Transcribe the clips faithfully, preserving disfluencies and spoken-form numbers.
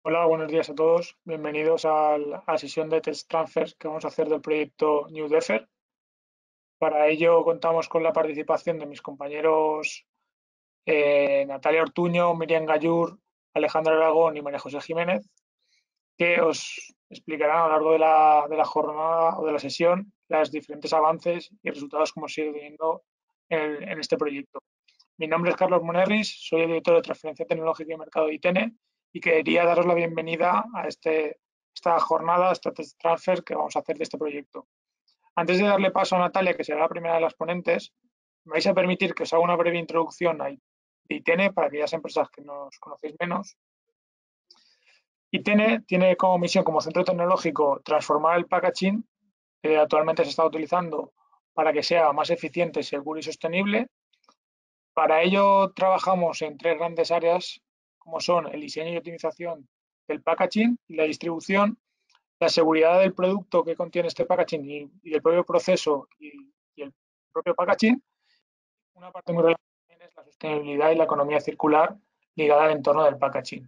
Hola, buenos días a todos. Bienvenidos al- a la sesión de test transfers que vamos a hacer del proyecto NewDefer. Para ello contamos con la participación de mis compañeros eh, Natalia Ortuño, Miriam Gallur, Alejandro Aragón y María José Jiménez, que os explicarán a lo largo de la, de la jornada o de la sesión los diferentes avances y resultados que hemos ido teniendo en, el- en este proyecto. Mi nombre es Carlos Monerris, soy el director de Transferencia Tecnológica y Mercado de ITENE y quería daros la bienvenida a este, esta jornada, a esta test transfer que vamos a hacer de este proyecto. Antes de darle paso a Natalia, que será la primera de las ponentes, me vais a permitir que os haga una breve introducción a ITENE para aquellas empresas que nos conocéis menos. ITENE tiene como misión, como centro tecnológico, transformar el packaging que actualmente se está utilizando para que sea más eficiente, seguro y sostenible. Para ello trabajamos en tres grandes áreas, como son el diseño y optimización del packaging y la distribución, la seguridad del producto que contiene este packaging y, y del propio proceso y, y, el propio packaging. Una parte muy relevante también es la sostenibilidad y la economía circular ligada al entorno del packaging.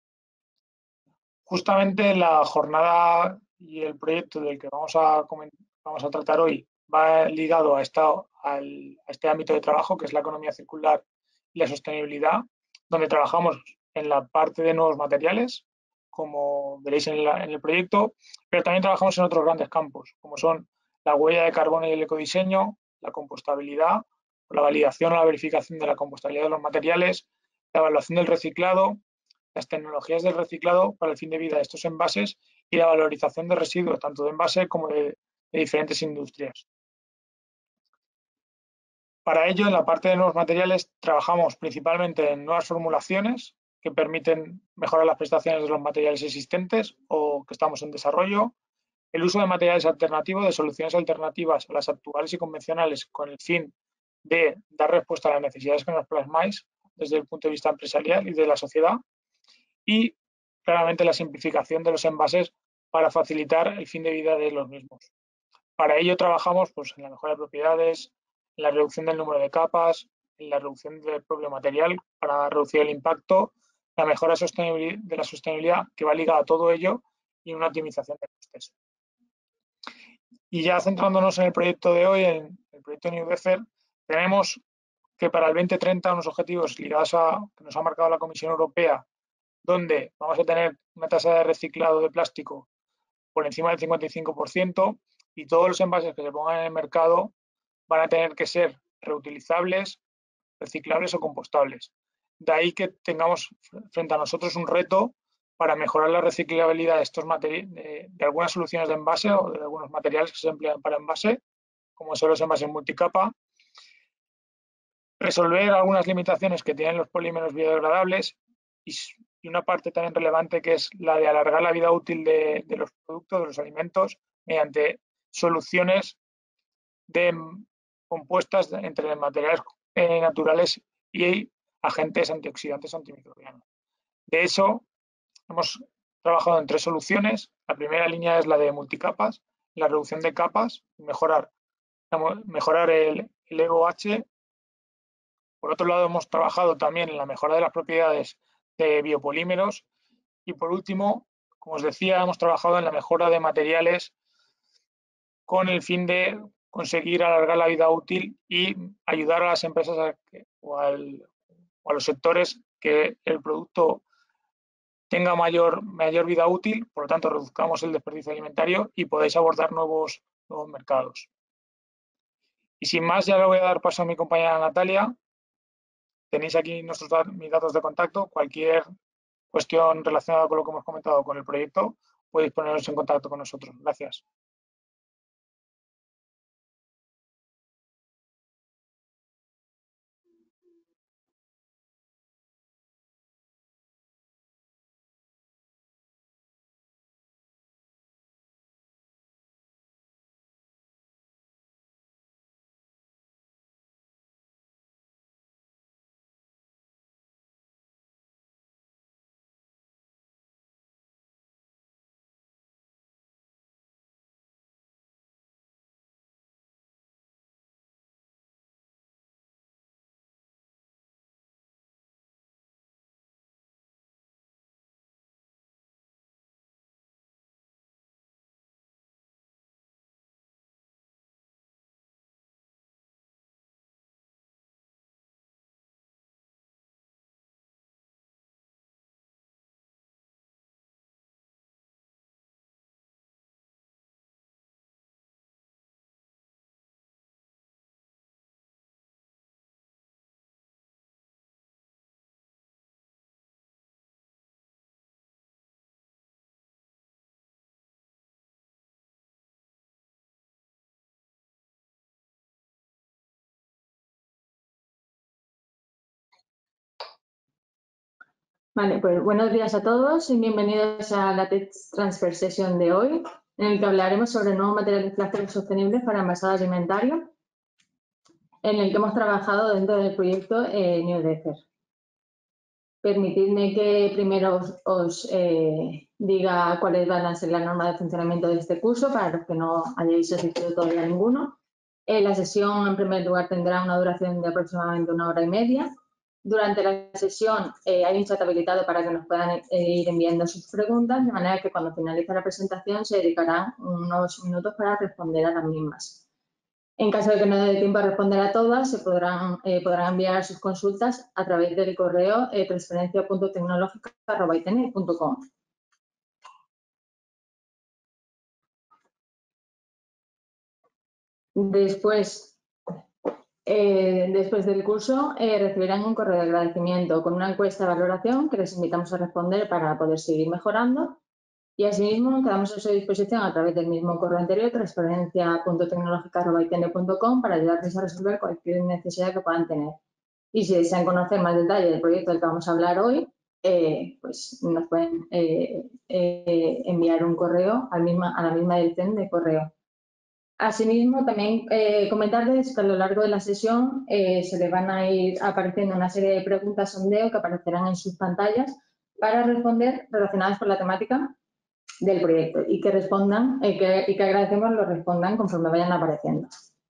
Justamente la jornada y el proyecto del que vamos a, vamos a tratar hoy va ligado a, esta, al, a este ámbito de trabajo que es la economía circular y la sostenibilidad, donde trabajamos en la parte de nuevos materiales, como veréis en, la, en el proyecto, pero también trabajamos en otros grandes campos, como son la huella de carbono y el ecodiseño, la compostabilidad, la validación o la verificación de la compostabilidad de los materiales, la evaluación del reciclado, las tecnologías del reciclado para el fin de vida de estos envases y la valorización de residuos, tanto de envase como de, de diferentes industrias. Para ello, en la parte de nuevos materiales, trabajamos principalmente en nuevas formulaciones que permiten mejorar las prestaciones de los materiales existentes o que estamos en desarrollo, el uso de materiales alternativos, de soluciones alternativas a las actuales y convencionales con el fin de dar respuesta a las necesidades que nos plasmáis desde el punto de vista empresarial y de la sociedad, y claramente la simplificación de los envases para facilitar el fin de vida de los mismos. Para ello trabajamos pues, en la mejora de propiedades, en la reducción del número de capas, en la reducción del propio material para reducir el impacto, la mejora de la sostenibilidad que va ligada a todo ello y una optimización de costes. Y ya centrándonos en el proyecto de hoy, en el proyecto NewDefer, tenemos que para el dos mil treinta unos objetivos ligados a que nos ha marcado la Comisión Europea, donde vamos a tener una tasa de reciclado de plástico por encima del cincuenta y cinco por ciento y todos los envases que se pongan en el mercado van a tener que ser reutilizables, reciclables o compostables. De ahí que tengamos frente a nosotros un reto para mejorar la reciclabilidad de, estos de, de algunas soluciones de envase o de algunos materiales que se emplean para envase, como son los envases multicapa, resolver algunas limitaciones que tienen los polímeros biodegradables y, y, una parte también relevante que es la de alargar la vida útil de, de los productos, de los alimentos, mediante soluciones de compuestas de, entre materiales eh, naturales y agentes antioxidantes antimicrobianos. De eso, hemos trabajado en tres soluciones. La primera línea es la de multicapas, la reducción de capas, mejorar, mejorar el, el E O H. Por otro lado, hemos trabajado también en la mejora de las propiedades de biopolímeros y, por último, como os decía, hemos trabajado en la mejora de materiales con el fin de conseguir alargar la vida útil y ayudar a las empresas a que, o, al, o, a los sectores que el producto tenga mayor, mayor vida útil, por lo tanto reduzcamos el desperdicio alimentario y podáis abordar nuevos, nuevos mercados. Y sin más, ya le voy a dar paso a mi compañera Natalia. Tenéis aquí nuestros mis datos de contacto. Cualquier cuestión relacionada con lo que hemos comentado con el proyecto, podéis poneros en contacto con nosotros. Gracias. Vale, pues buenos días a todos y bienvenidos a la Tech Transfer Session de hoy, en el que hablaremos sobre nuevos materiales plásticos sostenibles para envasado alimentario, en el que hemos trabajado dentro del proyecto eh, NewDefer. Permitidme que primero os, os eh, diga cuáles van a ser las normas de funcionamiento de este curso, para los que no hayáis asistido todavía a ninguno. Eh, la sesión, en primer lugar, tendrá una duración de aproximadamente una hora y media. Durante la sesión eh, hay un chat habilitado para que nos puedan eh, ir enviando sus preguntas, de manera que cuando finalice la presentación se dedicarán unos minutos para responder a las mismas. En caso de que no dé tiempo a responder a todas, se podrán, eh, podrán enviar sus consultas a través del correo eh, transferencia punto tecnológica arroba itenet punto com. Después, eh, después del curso, eh, recibirán un correo de agradecimiento con una encuesta de valoración que les invitamos a responder para poder seguir mejorando. Y asimismo, quedamos a su disposición a través del mismo correo anterior, transferencia punto tecnológica arroba itenet punto com, para ayudarles a resolver cualquier necesidad que puedan tener. Y si desean conocer más detalle del proyecto del que vamos a hablar hoy, eh, pues nos pueden eh, eh, enviar un correo al misma, a la misma dirección de correo. Asimismo, también eh, comentarles que a lo largo de la sesión eh, se les van a ir apareciendo una serie de preguntas sondeo que aparecerán en sus pantallas para responder relacionadas con la temática del proyecto y que respondan eh, que, y que agradecemos lo respondan conforme vayan apareciendo.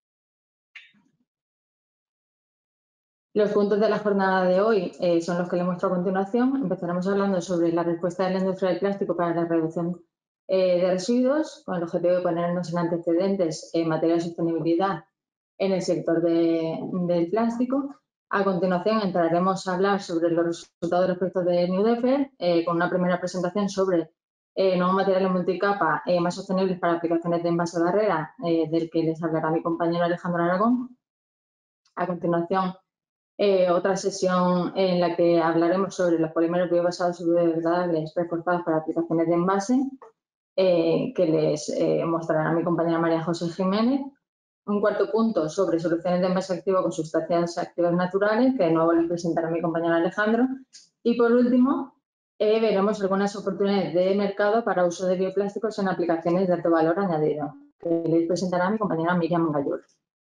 Los puntos de la jornada de hoy eh, son los que les muestro a continuación. Empezaremos hablando sobre la respuesta de la industria del plástico para la reducción eh, de residuos, con el objetivo de ponernos en antecedentes en materia de sostenibilidad en el sector de, del plástico. A continuación entraremos a hablar sobre los resultados de los proyectos de NewDefer, eh, con una primera presentación sobre eh, nuevos materiales multicapa eh, más sostenibles para aplicaciones de envase barrera, eh, del que les hablará mi compañero Alejandro Aragón. A continuación, Eh, otra sesión en la que hablaremos sobre los polímeros biobasados y biodegradables reforzados para aplicaciones de envase, eh, que les eh, mostrará mi compañera María José Jiménez. Un cuarto punto sobre soluciones de envase activo con sustancias activas naturales, que de nuevo les presentará mi compañero Alejandro. Y por último, eh, veremos algunas oportunidades de mercado para uso de bioplásticos en aplicaciones de alto valor añadido, que les presentará mi compañera Miriam Gallur.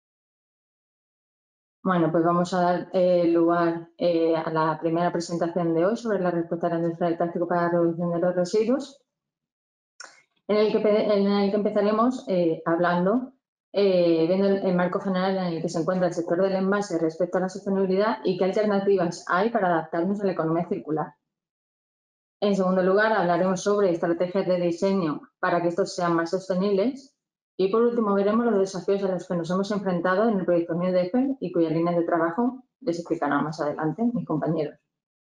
Bueno, pues vamos a dar eh, lugar eh, a la primera presentación de hoy sobre la respuesta de la industria del plástico para la reducción de los residuos, en el que, en el que empezaremos eh, hablando, eh, viendo el, el marco general en el que se encuentra el sector del envase respecto a la sostenibilidad y qué alternativas hay para adaptarnos a la economía circular. En segundo lugar, hablaremos sobre estrategias de diseño para que estos sean más sostenibles. Y por último, veremos los desafíos a los que nos hemos enfrentado en el proyecto NewDefer y cuya línea de trabajo les explicarán más adelante mis compañeros.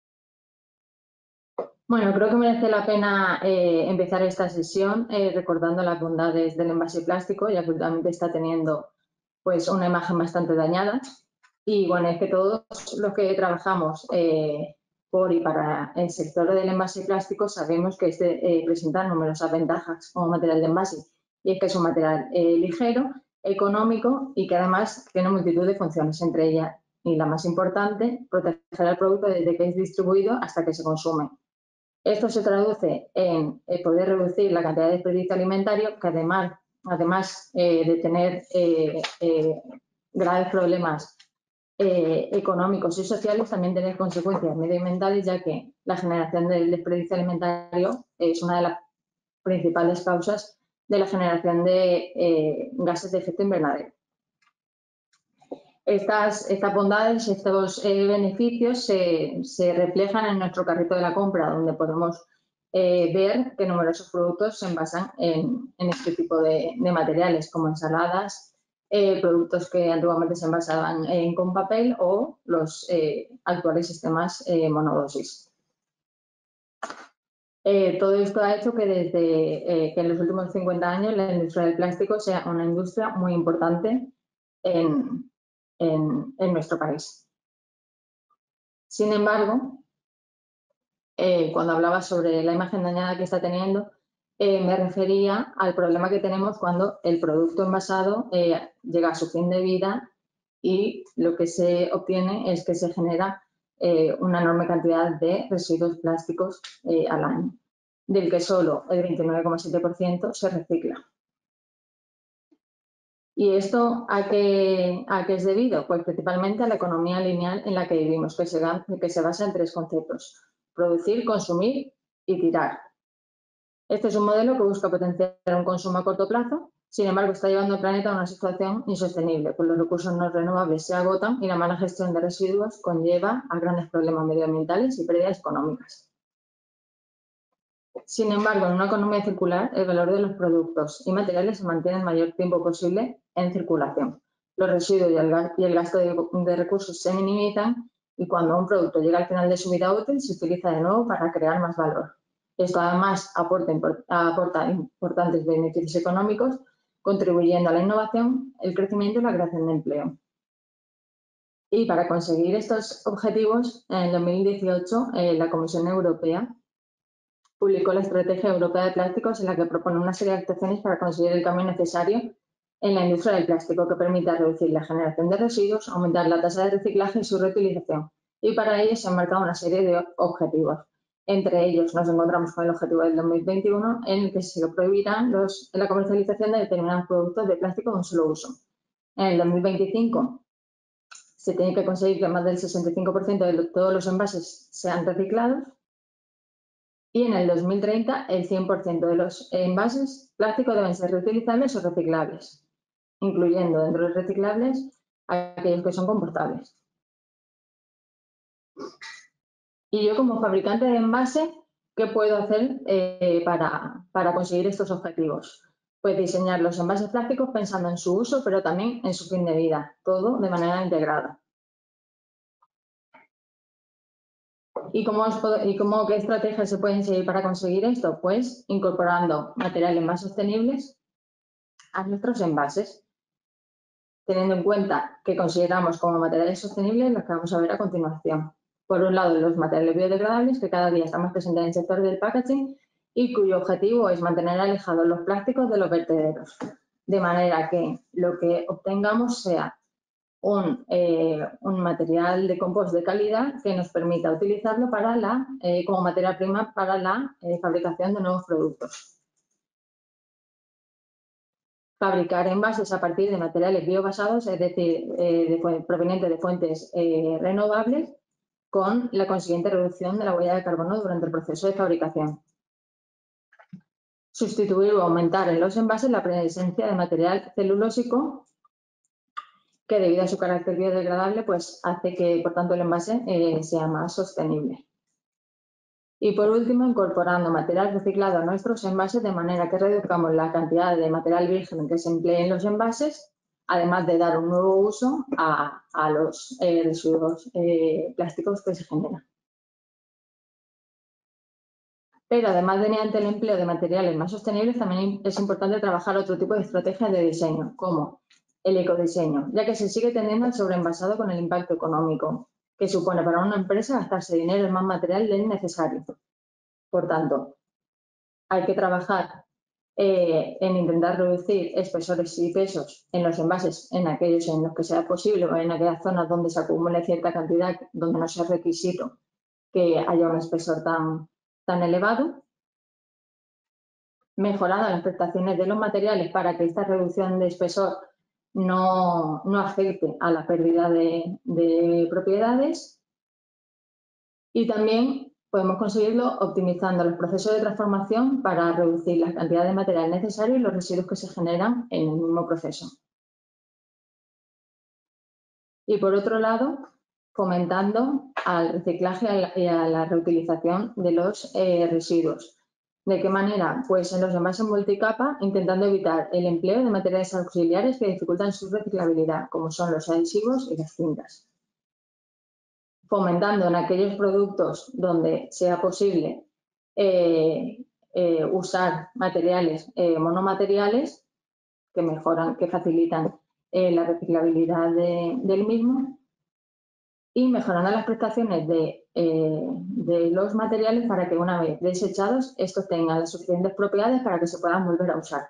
Bueno, creo que merece la pena eh, empezar esta sesión eh, recordando las bondades del envase plástico, ya que últimamente está teniendo pues, una imagen bastante dañada. Y bueno, es que todos los que trabajamos eh, por y para el sector del envase plástico sabemos que este eh, presenta numerosas ventajas como material de envase. Y es que es un material eh, ligero, económico y que además tiene multitud de funciones, entre ellas, y la más importante, proteger el producto desde que es distribuido hasta que se consume. Esto se traduce en eh, poder reducir la cantidad de desperdicio alimentario, que además, además eh, de tener eh, eh, graves problemas eh, económicos y sociales, también tiene consecuencias medioambientales, ya que la generación del desperdicio alimentario es una de las principales causas de la generación de eh, gases de efecto invernadero. Estas, estas bondades, estos eh, beneficios se, se reflejan en nuestro carrito de la compra, donde podemos eh, ver que numerosos productos se envasan en, en este tipo de, de materiales, como ensaladas, eh, productos que antiguamente se envasaban eh, con papel o los eh, actuales sistemas eh, monodosis. Eh, todo esto ha hecho que desde eh, que en los últimos cincuenta años la industria del plástico sea una industria muy importante en, en, en nuestro país. Sin embargo, eh, cuando hablaba sobre la imagen dañada que está teniendo, eh, me refería al problema que tenemos cuando el producto envasado eh, llega a su fin de vida y lo que se obtiene es que se genera eh, una enorme cantidad de residuos plásticos eh, al año, del que solo el veintinueve coma siete por ciento se recicla. ¿Y esto a qué, a qué es debido? Pues principalmente a la economía lineal en la que vivimos, que se, que se basa en tres conceptos: producir, consumir y tirar. Este es un modelo que busca potenciar un consumo a corto plazo, sin embargo está llevando al planeta a una situación insostenible, pues los recursos no renovables se agotan y la mala gestión de residuos conlleva a grandes problemas medioambientales y pérdidas económicas. Sin embargo, en una economía circular, el valor de los productos y materiales se mantiene el mayor tiempo posible en circulación. Los residuos y el, y el gasto de, de recursos se minimizan y cuando un producto llega al final de su vida útil, se utiliza de nuevo para crear más valor. Esto además aporta, aporta importantes beneficios económicos, contribuyendo a la innovación, el crecimiento y la creación de empleo. Y para conseguir estos objetivos, en el dos mil dieciocho, eh, la Comisión Europea publicó la Estrategia Europea de Plásticos, en la que propone una serie de actuaciones para conseguir el cambio necesario en la industria del plástico, que permita reducir la generación de residuos, aumentar la tasa de reciclaje y su reutilización. Y para ello se han marcado una serie de objetivos. Entre ellos nos encontramos con el objetivo del dos mil veintiuno, en el que se prohibirán los, la comercialización de determinados productos de plástico de un solo uso. En el dos mil veinticinco se tiene que conseguir que más del sesenta y cinco por ciento de todos los envases sean reciclados. Y en el dos mil treinta, el cien por ciento de los envases plásticos deben ser reutilizables o reciclables, incluyendo dentro de los reciclables aquellos que son compostables. Y yo, como fabricante de envase, ¿qué puedo hacer eh, para, para conseguir estos objetivos? Pues diseñar los envases plásticos pensando en su uso, pero también en su fin de vida, todo de manera integrada. ¿Y cómo, ¿Y cómo qué estrategias se pueden seguir para conseguir esto? Pues incorporando materiales más sostenibles a nuestros envases, teniendo en cuenta que consideramos como materiales sostenibles los que vamos a ver a continuación. Por un lado, los materiales biodegradables, que cada día están más presentes en el sector del packaging y cuyo objetivo es mantener alejados los plásticos de los vertederos, de manera que lo que obtengamos sea un, eh, un material de compost de calidad que nos permita utilizarlo para la, eh, como materia prima para la eh, fabricación de nuevos productos. Fabricar envases a partir de materiales biobasados, es decir, eh, de, provenientes de fuentes eh, renovables, con la consiguiente reducción de la huella de carbono durante el proceso de fabricación. Sustituir o aumentar en los envases la presencia de material celulósico, que debido a su carácter biodegradable, pues hace que, por tanto, el envase eh, sea más sostenible. Y por último, incorporando material reciclado a nuestros envases de manera que reduzcamos la cantidad de material virgen que se emplea en los envases, además de dar un nuevo uso a, a los eh, residuos eh, plásticos que se generan. Pero además de mediante el empleo de materiales más sostenibles, también es importante trabajar otro tipo de estrategias de diseño, como el ecodiseño, ya que se sigue tendiendo al sobreenvasado con el impacto económico que supone para una empresa gastarse dinero en más material del necesario. Por tanto, hay que trabajar eh, en intentar reducir espesores y pesos en los envases, en aquellos en los que sea posible o en aquellas zonas donde se acumule cierta cantidad, donde no sea requisito que haya un espesor tan, tan elevado. Mejorando las prestaciones de los materiales para que esta reducción de espesor no, no afecte a la pérdida de, de propiedades. Y también podemos conseguirlo optimizando los procesos de transformación para reducir la cantidad de material necesario y los residuos que se generan en el mismo proceso. Y por otro lado, fomentando al reciclaje y a la reutilización de los eh, residuos. ¿De qué manera? Pues en los envases multicapa, intentando evitar el empleo de materiales auxiliares que dificultan su reciclabilidad, como son los adhesivos y las cintas. Fomentando en aquellos productos donde sea posible eh, eh, usar materiales eh, monomateriales que mejoran, que facilitan eh, la reciclabilidad de, del mismo, y mejorando las prestaciones de, eh, de los materiales para que una vez desechados estos tengan las suficientes propiedades para que se puedan volver a usar.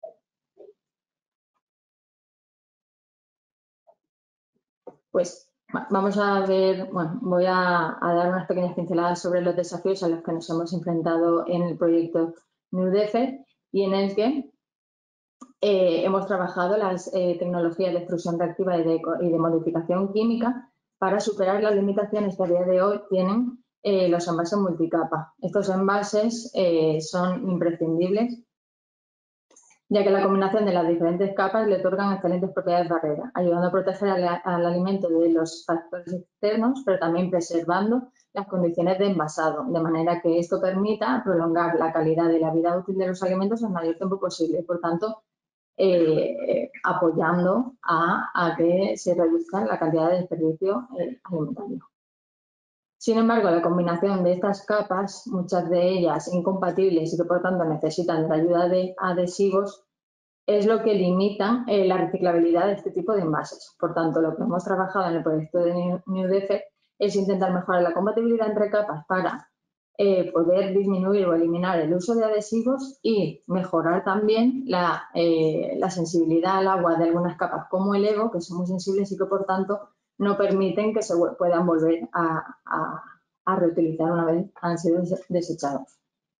Pues Vamos a ver, bueno, voy a, a dar unas pequeñas pinceladas sobre los desafíos a los que nos hemos enfrentado en el proyecto NewDefer y en el que eh, hemos trabajado las eh, tecnologías de extrusión reactiva y de, y de modificación química para superar las limitaciones que a día de hoy tienen eh, los envases multicapa. Estos envases eh, son imprescindibles, ya que la combinación de las diferentes capas le otorgan excelentes propiedades barreras, ayudando a proteger al, al alimento de los factores externos, pero también preservando las condiciones de envasado, de manera que esto permita prolongar la calidad de la vida útil de los alimentos el mayor tiempo posible. Por tanto, eh, apoyando a, a que se reduzca la cantidad de desperdicio eh, alimentario. Sin embargo, la combinación de estas capas, muchas de ellas incompatibles y que por tanto necesitan de la ayuda de adhesivos, es lo que limita eh, la reciclabilidad de este tipo de envases. Por tanto, lo que hemos trabajado en el proyecto de NewDefer es intentar mejorar la compatibilidad entre capas para eh, poder disminuir o eliminar el uso de adhesivos y mejorar también la, eh, la sensibilidad al agua de algunas capas como el Ego, que son muy sensibles y que por tanto no permiten que se puedan volver a, a, a reutilizar una vez han sido desechados.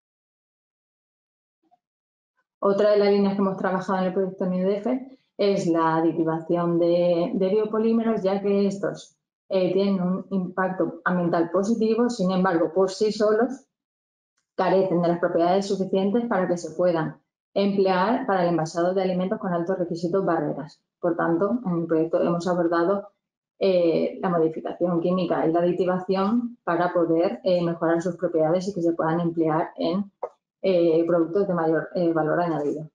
Otra de las líneas que hemos trabajado en el proyecto NewDefer es la aditivación de, de biopolímeros, ya que estos eh, tienen un impacto ambiental positivo, sin embargo, por sí solos carecen de las propiedades suficientes para que se puedan emplear para el envasado de alimentos con altos requisitos barreras. Por tanto, en el proyecto hemos abordado eh, la modificación química y la aditivación para poder eh, mejorar sus propiedades y que se puedan emplear en eh, productos de mayor eh, valor añadido.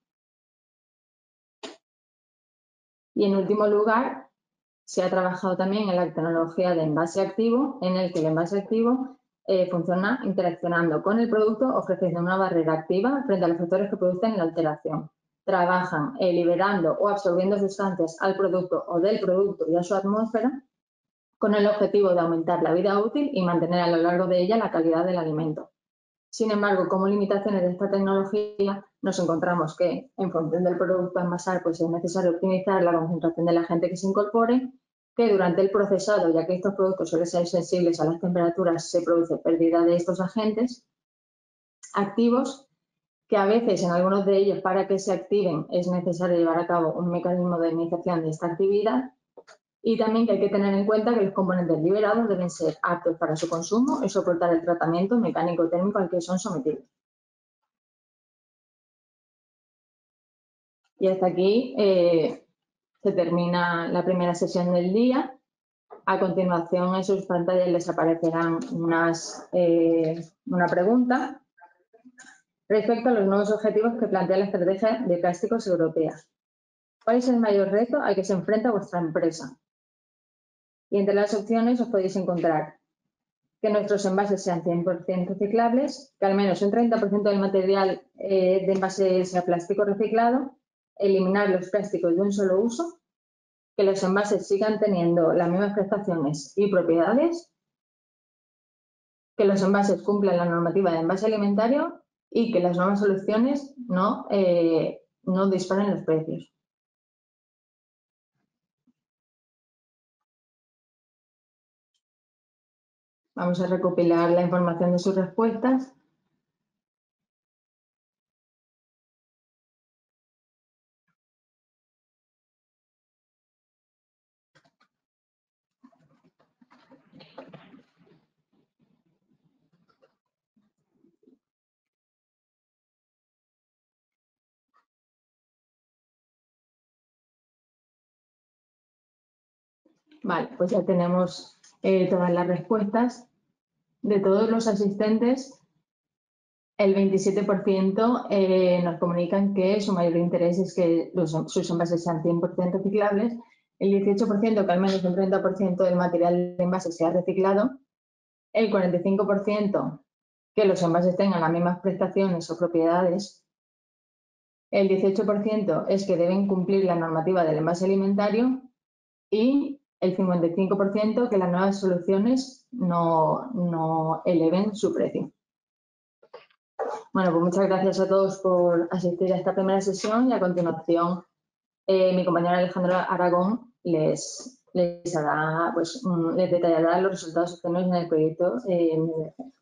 Y en último lugar, se ha trabajado también en la tecnología de envase activo, en el que el envase activo eh, funciona interaccionando con el producto, ofreciendo una barrera activa frente a los factores que producen la alteración. Trabajan eh, liberando o absorbiendo sustancias al producto o del producto y a su atmósfera con el objetivo de aumentar la vida útil y mantener a lo largo de ella la calidad del alimento. Sin embargo, como limitaciones de esta tecnología, nos encontramos que en función del producto a envasar, pues es necesario optimizar la concentración de la agente que se incorpore, que durante el procesado, ya que estos productos suelen ser sensibles a las temperaturas, se produce pérdida de estos agentes activos, que a veces en algunos de ellos para que se activen es necesario llevar a cabo un mecanismo de iniciación de esta actividad. Y también que hay que tener en cuenta que los componentes liberados deben ser aptos para su consumo y soportar el tratamiento mecánico-térmico al que son sometidos. Y hasta aquí eh, se termina la primera sesión del día. A continuación, en sus pantallas les aparecerán unas, eh, una pregunta respecto a los nuevos objetivos que plantea la estrategia de plásticos europea. ¿Cuál es el mayor reto al que se enfrenta vuestra empresa? Y entre las opciones os podéis encontrar que nuestros envases sean cien por cien reciclables, que al menos un treinta por ciento del material eh, de envase sea plástico reciclado, eliminar los plásticos de un solo uso, que los envases sigan teniendo las mismas prestaciones y propiedades, que los envases cumplan la normativa de envase alimentario y que las nuevas soluciones no, eh, no disparen los precios. Vamos a recopilar la información de sus respuestas. Vale, pues ya tenemos eh, todas las respuestas. De todos los asistentes, el veintisiete por ciento eh, nos comunican que su mayor interés es que los, sus envases sean cien por cien reciclables, el dieciocho por ciento que al menos un treinta por ciento del material de envase sea reciclado, el cuarenta y cinco por ciento que los envases tengan las mismas prestaciones o propiedades, el dieciocho por ciento es que deben cumplir la normativa del envase alimentario y el cincuenta y cinco por ciento que las nuevas soluciones no, no eleven su precio. Bueno, pues muchas gracias a todos por asistir a esta primera sesión y a continuación eh, mi compañero Alejandro Aragón les les, hará, pues, les detallará los resultados obtenidos en el proyecto eh, M D C.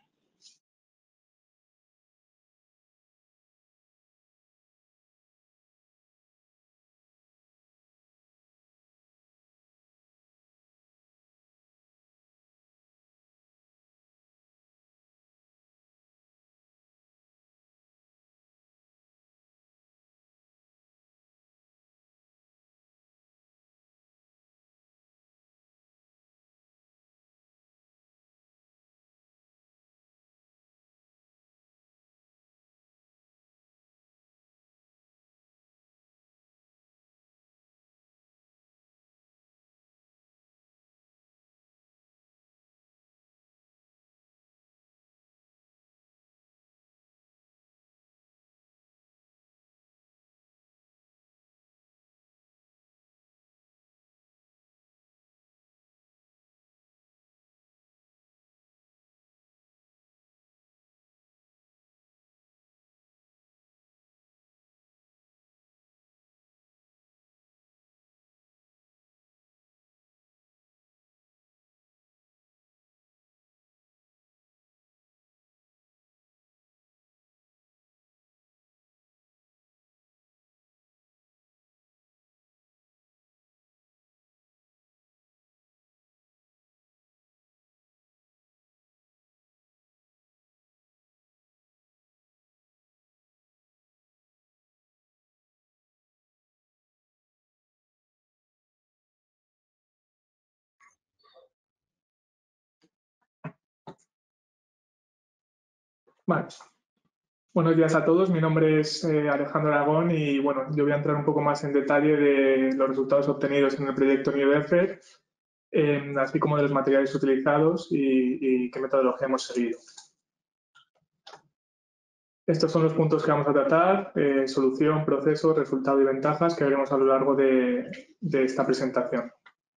Vale. Buenos días a todos, mi nombre es eh, Alejandro Aragón y bueno, yo voy a entrar un poco más en detalle de los resultados obtenidos en el proyecto New Effort, eh, así como de los materiales utilizados y, y qué metodología hemos seguido. Estos son los puntos que vamos a tratar, eh, solución, proceso, resultado y ventajas que veremos a lo largo de, de esta presentación.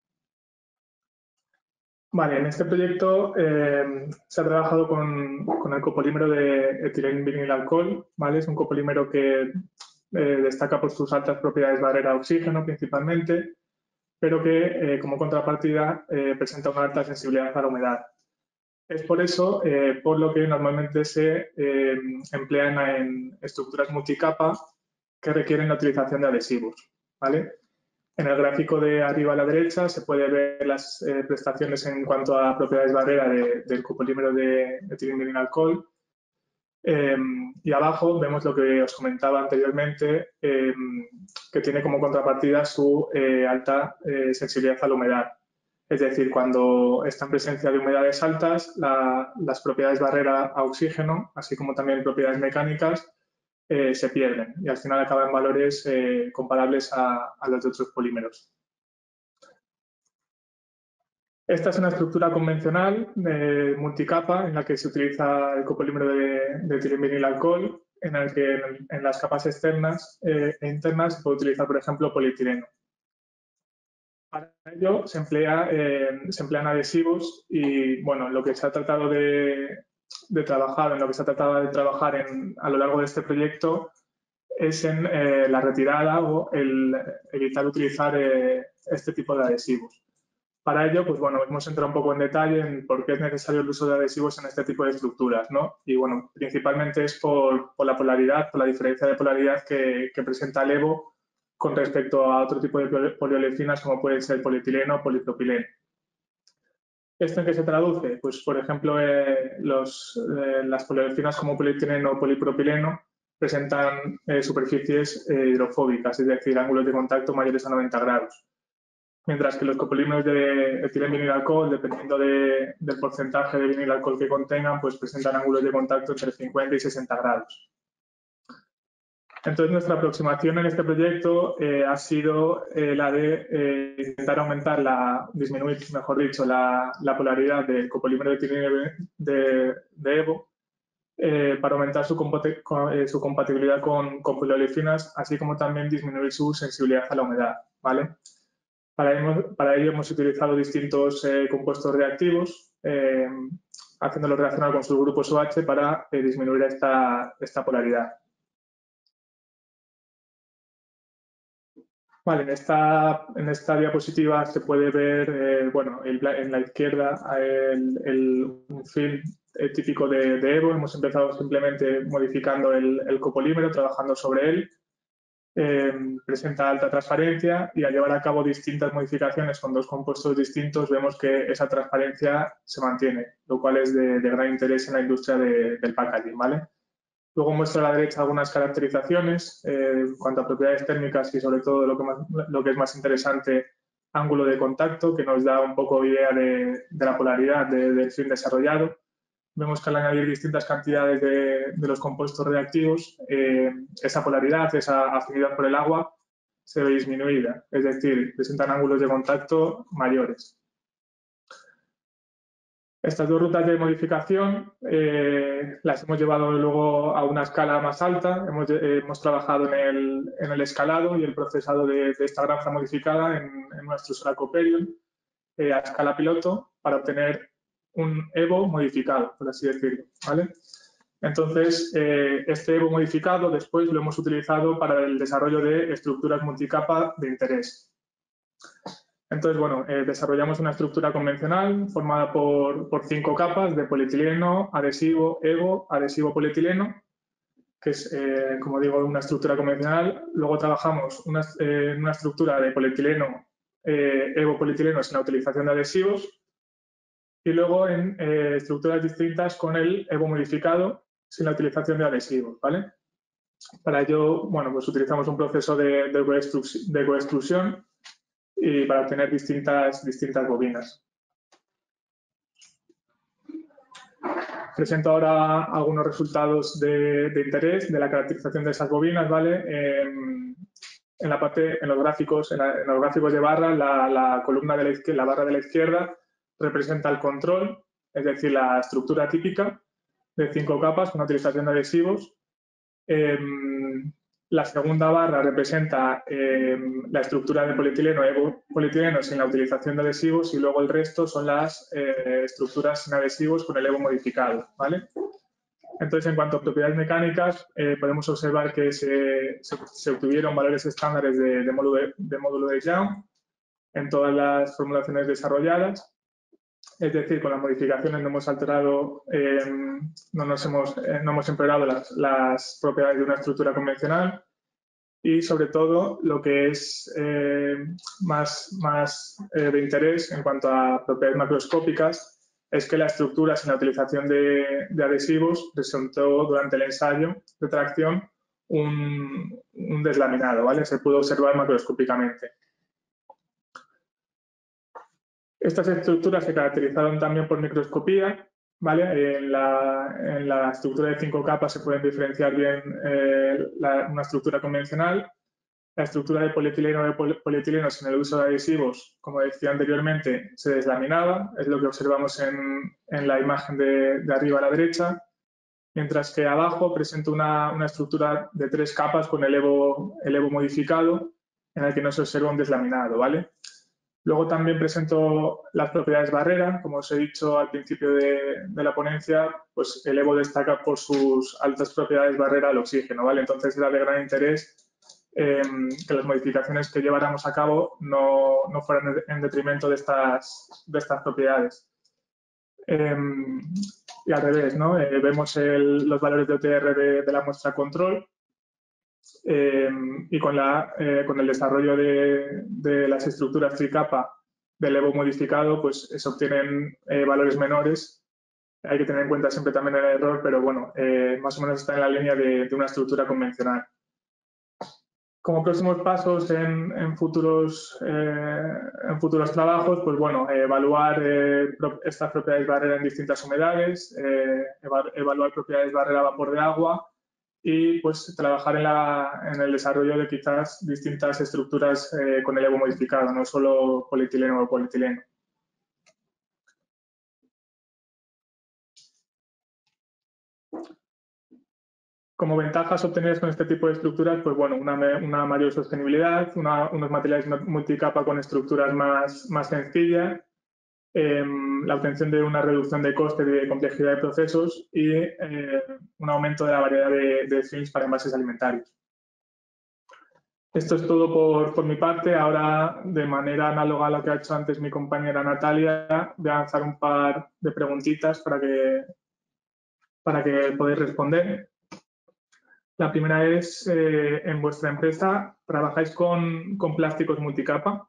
Vale, en este proyecto eh, se ha trabajado con, con el copolímero de etilengvinil-alcohol, ¿vale? Es un copolímero que eh, destaca por sus altas propiedades barrera a oxígeno principalmente, pero que eh, como contrapartida eh, presenta una alta sensibilidad a la humedad. Es por eso eh, por lo que normalmente se eh, emplean en estructuras multicapa que requieren la utilización de adhesivos, ¿vale? En el gráfico de arriba a la derecha se puede ver las eh, prestaciones en cuanto a propiedades barrera de, del copolímero de etilengvinil-alcohol. Eh, y abajo vemos lo que os comentaba anteriormente, eh, que tiene como contrapartida su eh, alta eh, sensibilidad a la humedad. Es decir, cuando está en presencia de humedades altas, la, las propiedades barrera a oxígeno, así como también propiedades mecánicas, Eh, se pierden y al final acaban valores eh, comparables a, a los de otros polímeros. Esta es una estructura convencional de multicapa en la que se utiliza el copolímero de, de etilengvinil-alcohol, en el que en, en las capas externas eh, e internas se puede utilizar, por ejemplo, polietileno. Para ello se, emplea, eh, se emplean adhesivos y, bueno, lo que se ha tratado de, de trabajar, en lo que se ha tratado de trabajar en, a lo largo de este proyecto es en eh, la retirada o el evitar utilizar eh, este tipo de adhesivos. Para ello, pues bueno, hemos entrado un poco en detalle en por qué es necesario el uso de adhesivos en este tipo de estructuras, ¿no? Y bueno, principalmente es por, por la polaridad, por la diferencia de polaridad que, que presenta el EVO con respecto a otro tipo de poliolecinas como puede ser polietileno o polipropileno. ¿Esto en qué se traduce? Pues, por ejemplo, eh, los, eh, las poliolecinas como polietileno o polipropileno presentan eh, superficies eh, hidrofóbicas, es decir, ángulos de contacto mayores a noventa grados. Mientras que los copolímeros de etilengvinil-alcohol, dependiendo de, del porcentaje de vinil-alcohol que contengan, pues presentan ángulos de contacto entre cincuenta y sesenta grados. Entonces, nuestra aproximación en este proyecto eh, ha sido eh, la de eh, intentar aumentar, la, disminuir, mejor dicho, la, la polaridad del copolímero de etilengvinil de, de EVO eh, para aumentar su, eh, su compatibilidad con, con poliolecinas, así como también disminuir su sensibilidad a la humedad, ¿vale? Para ello, para ello hemos utilizado distintos eh, compuestos reactivos, eh, haciéndolo reaccionar con sus grupos OH para eh, disminuir esta, esta polaridad. Vale, en esta, en esta diapositiva se puede ver, eh, bueno, el, en la izquierda el, el, un film eh, típico de, de Evo. Hemos empezado simplemente modificando el, el copolímero, trabajando sobre él. Eh, presenta alta transparencia y al llevar a cabo distintas modificaciones con dos compuestos distintos vemos que esa transparencia se mantiene, lo cual es de, de gran interés en la industria de, del packaging, ¿vale? Luego muestro a la derecha algunas caracterizaciones eh, en cuanto a propiedades térmicas y sobre todo lo que, más, lo que es más interesante, ángulo de contacto, que nos da un poco idea de, de la polaridad de, del film desarrollado. Vemos que al añadir distintas cantidades de, de los compuestos reactivos, eh, esa polaridad, esa afinidad por el agua, se ve disminuida, es decir, presentan ángulos de contacto mayores. Estas dos rutas de modificación eh, las hemos llevado luego a una escala más alta. Hemos, eh, hemos trabajado en el, en el escalado y el procesado de, de esta granja modificada en, en nuestro Solar Coperion eh, a escala piloto para obtener un Evo modificado, por así decirlo, ¿vale? Entonces, eh, este Evo modificado después lo hemos utilizado para el desarrollo de estructuras multicapa de interés. Entonces, bueno, eh, desarrollamos una estructura convencional formada por, por cinco capas de polietileno, adhesivo, Evo, adhesivo, polietileno, que es, eh, como digo, una estructura convencional. Luego trabajamos una, eh, una estructura de polietileno, eh, Evo, polietileno sin la utilización de adhesivos. Y luego en eh, estructuras distintas con el Evo modificado sin la utilización de adhesivos, ¿vale? Para ello, bueno, pues utilizamos un proceso de, de, coextrusión, de coextrusión y para obtener distintas, distintas bobinas. Presento ahora algunos resultados de, de interés de la caracterización de esas bobinas, ¿vale? En, en la parte, en los gráficos, en, la, en los gráficos de barra, la, la columna de la izquierda, la barra de la izquierda representa el control, es decir, la estructura típica de cinco capas con utilización de adhesivos. Eh, la segunda barra representa eh, la estructura de polietileno, Evo polietileno sin la utilización de adhesivos y luego el resto son las eh, estructuras sin adhesivos con el Evo modificado, ¿vale? Entonces, en cuanto a propiedades mecánicas, eh, podemos observar que se, se, se obtuvieron valores estándares de, de, módulo de, de módulo de Young en todas las formulaciones desarrolladas. Es decir, con las modificaciones no hemos alterado, eh, no, nos hemos, eh, no hemos empeorado las, las propiedades de una estructura convencional y, sobre todo, lo que es eh, más, más eh, de interés en cuanto a propiedades macroscópicas es que la estructura sin la utilización de, de adhesivos presentó durante el ensayo de tracción un, un deslaminado, ¿vale? Se pudo observar macroscópicamente. Estas estructuras se caracterizaron también por microscopía, ¿vale? En la, en la estructura de cinco capas se pueden diferenciar bien eh, la, una estructura convencional. La estructura de polietileno de polietileno sin el uso de adhesivos, como decía anteriormente, se deslaminaba, es lo que observamos en, en la imagen de, de arriba a la derecha, mientras que abajo presenta una, una estructura de tres capas con el Evo, el Evo modificado, en el que no se observa un deslaminado, ¿vale? Luego también presento las propiedades barrera. Como os he dicho al principio de, de la ponencia, pues el Evo destaca por sus altas propiedades barrera al oxígeno, ¿vale? Entonces era de gran interés eh, que las modificaciones que lleváramos a cabo no, no fueran en detrimento de estas, de estas propiedades. Eh, y al revés, ¿no? Eh, vemos el, los valores de O T R de, de la muestra control. Eh, y con, la, eh, con el desarrollo de, de las estructuras tricapa del Evo modificado, pues se obtienen eh, valores menores. Hay que tener en cuenta siempre también el error, pero bueno, eh, más o menos está en la línea de, de una estructura convencional. Como próximos pasos en, en, futuros, eh, en futuros trabajos, pues bueno, eh, evaluar eh, estas propiedades barrera en distintas humedades, eh, evaluar propiedades barrera a vapor de agua, y pues trabajar en, la, en el desarrollo de quizás distintas estructuras eh, con el Evo modificado, no solo polietileno o polietileno. Como ventajas obtenidas con este tipo de estructuras, pues bueno, una, una mayor sostenibilidad, una, unos materiales multicapa con estructuras más, más sencillas, eh, la obtención de una reducción de coste y de complejidad de procesos y eh, un aumento de la variedad de, de films para envases alimentarios. Esto es todo por, por mi parte. Ahora, de manera análoga a lo que ha hecho antes mi compañera Natalia, voy a lanzar un par de preguntitas para que, para que podáis responder. La primera es, eh, en vuestra empresa, ¿trabajáis con, con plásticos multicapa?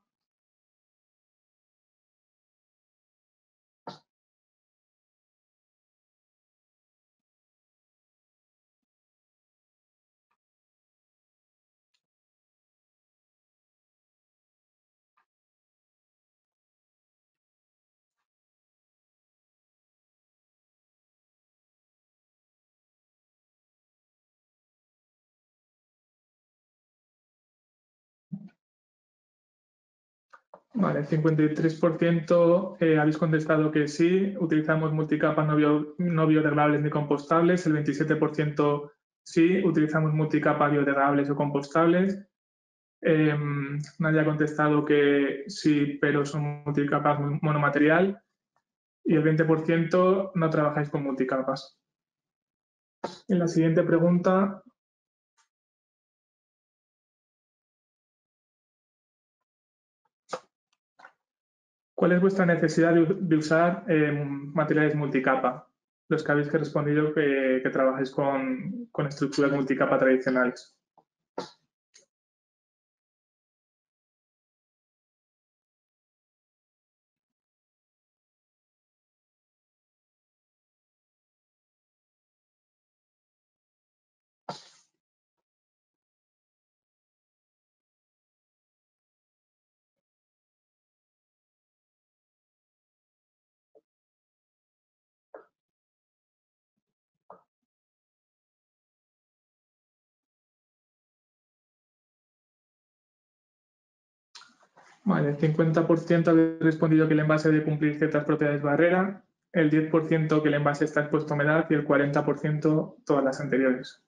Vale, cincuenta y tres por ciento eh, habéis contestado que sí, utilizamos multicapas no, bio, no biodegradables ni compostables, el veintisiete por ciento sí, utilizamos multicapas biodegradables o compostables. Eh, nadie ha contestado que sí, pero son multicapas monomaterial y el veinte por ciento no trabajáis con multicapas. En la siguiente pregunta, ¿cuál es vuestra necesidad de, de usar eh, materiales multicapa? Los que habéis respondido que, que trabajáis con, con estructuras multicapa tradicionales. Vale, el cincuenta por ciento habéis respondido que el envase debe cumplir ciertas propiedades barrera, el diez por ciento que el envase está expuesto a humedad y el cuarenta por ciento todas las anteriores.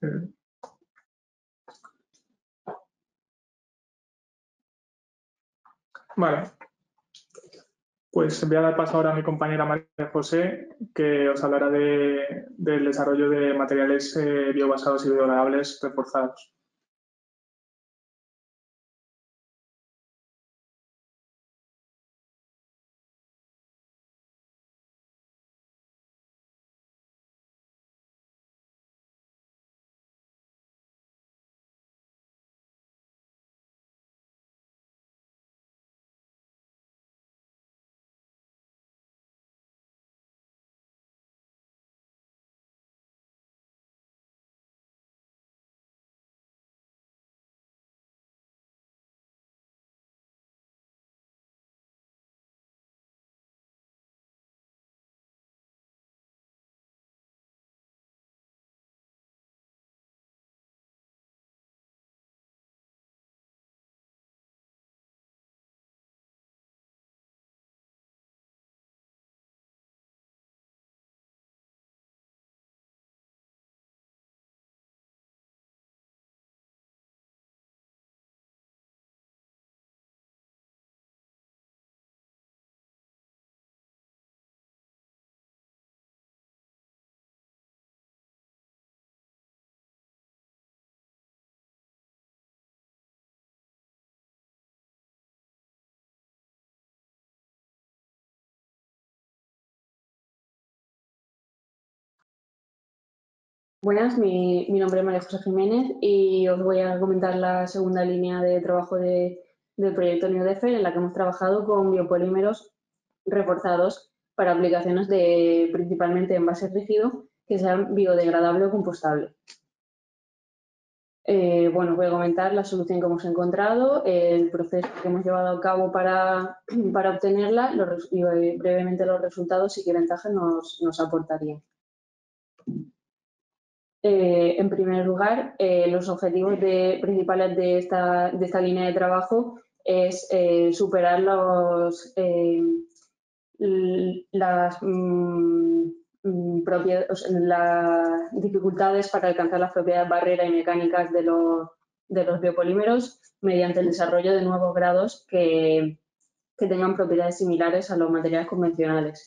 Vale. Pues voy a dar paso ahora a mi compañera María José, que os hablará de, del desarrollo de materiales eh, biobasados y biodegradables reforzados. Buenas, mi, mi nombre es María José Jiménez y os voy a comentar la segunda línea de trabajo de, del proyecto NeoDefer, en la que hemos trabajado con biopolímeros reforzados para aplicaciones de principalmente envases rígidos que sean biodegradables o compostables. Eh, bueno, os voy a comentar la solución que hemos encontrado, el proceso que hemos llevado a cabo para, para obtenerla los, y brevemente los resultados y qué ventajas nos, nos aportarían. Eh, en primer lugar, eh, los objetivos de, principales de esta, de esta línea de trabajo es eh, superar los, eh, las, mm, propiedades, las dificultades para alcanzar las propiedades barrera y mecánicas de los, de los biopolímeros mediante el desarrollo de nuevos grados que, que tengan propiedades similares a los materiales convencionales.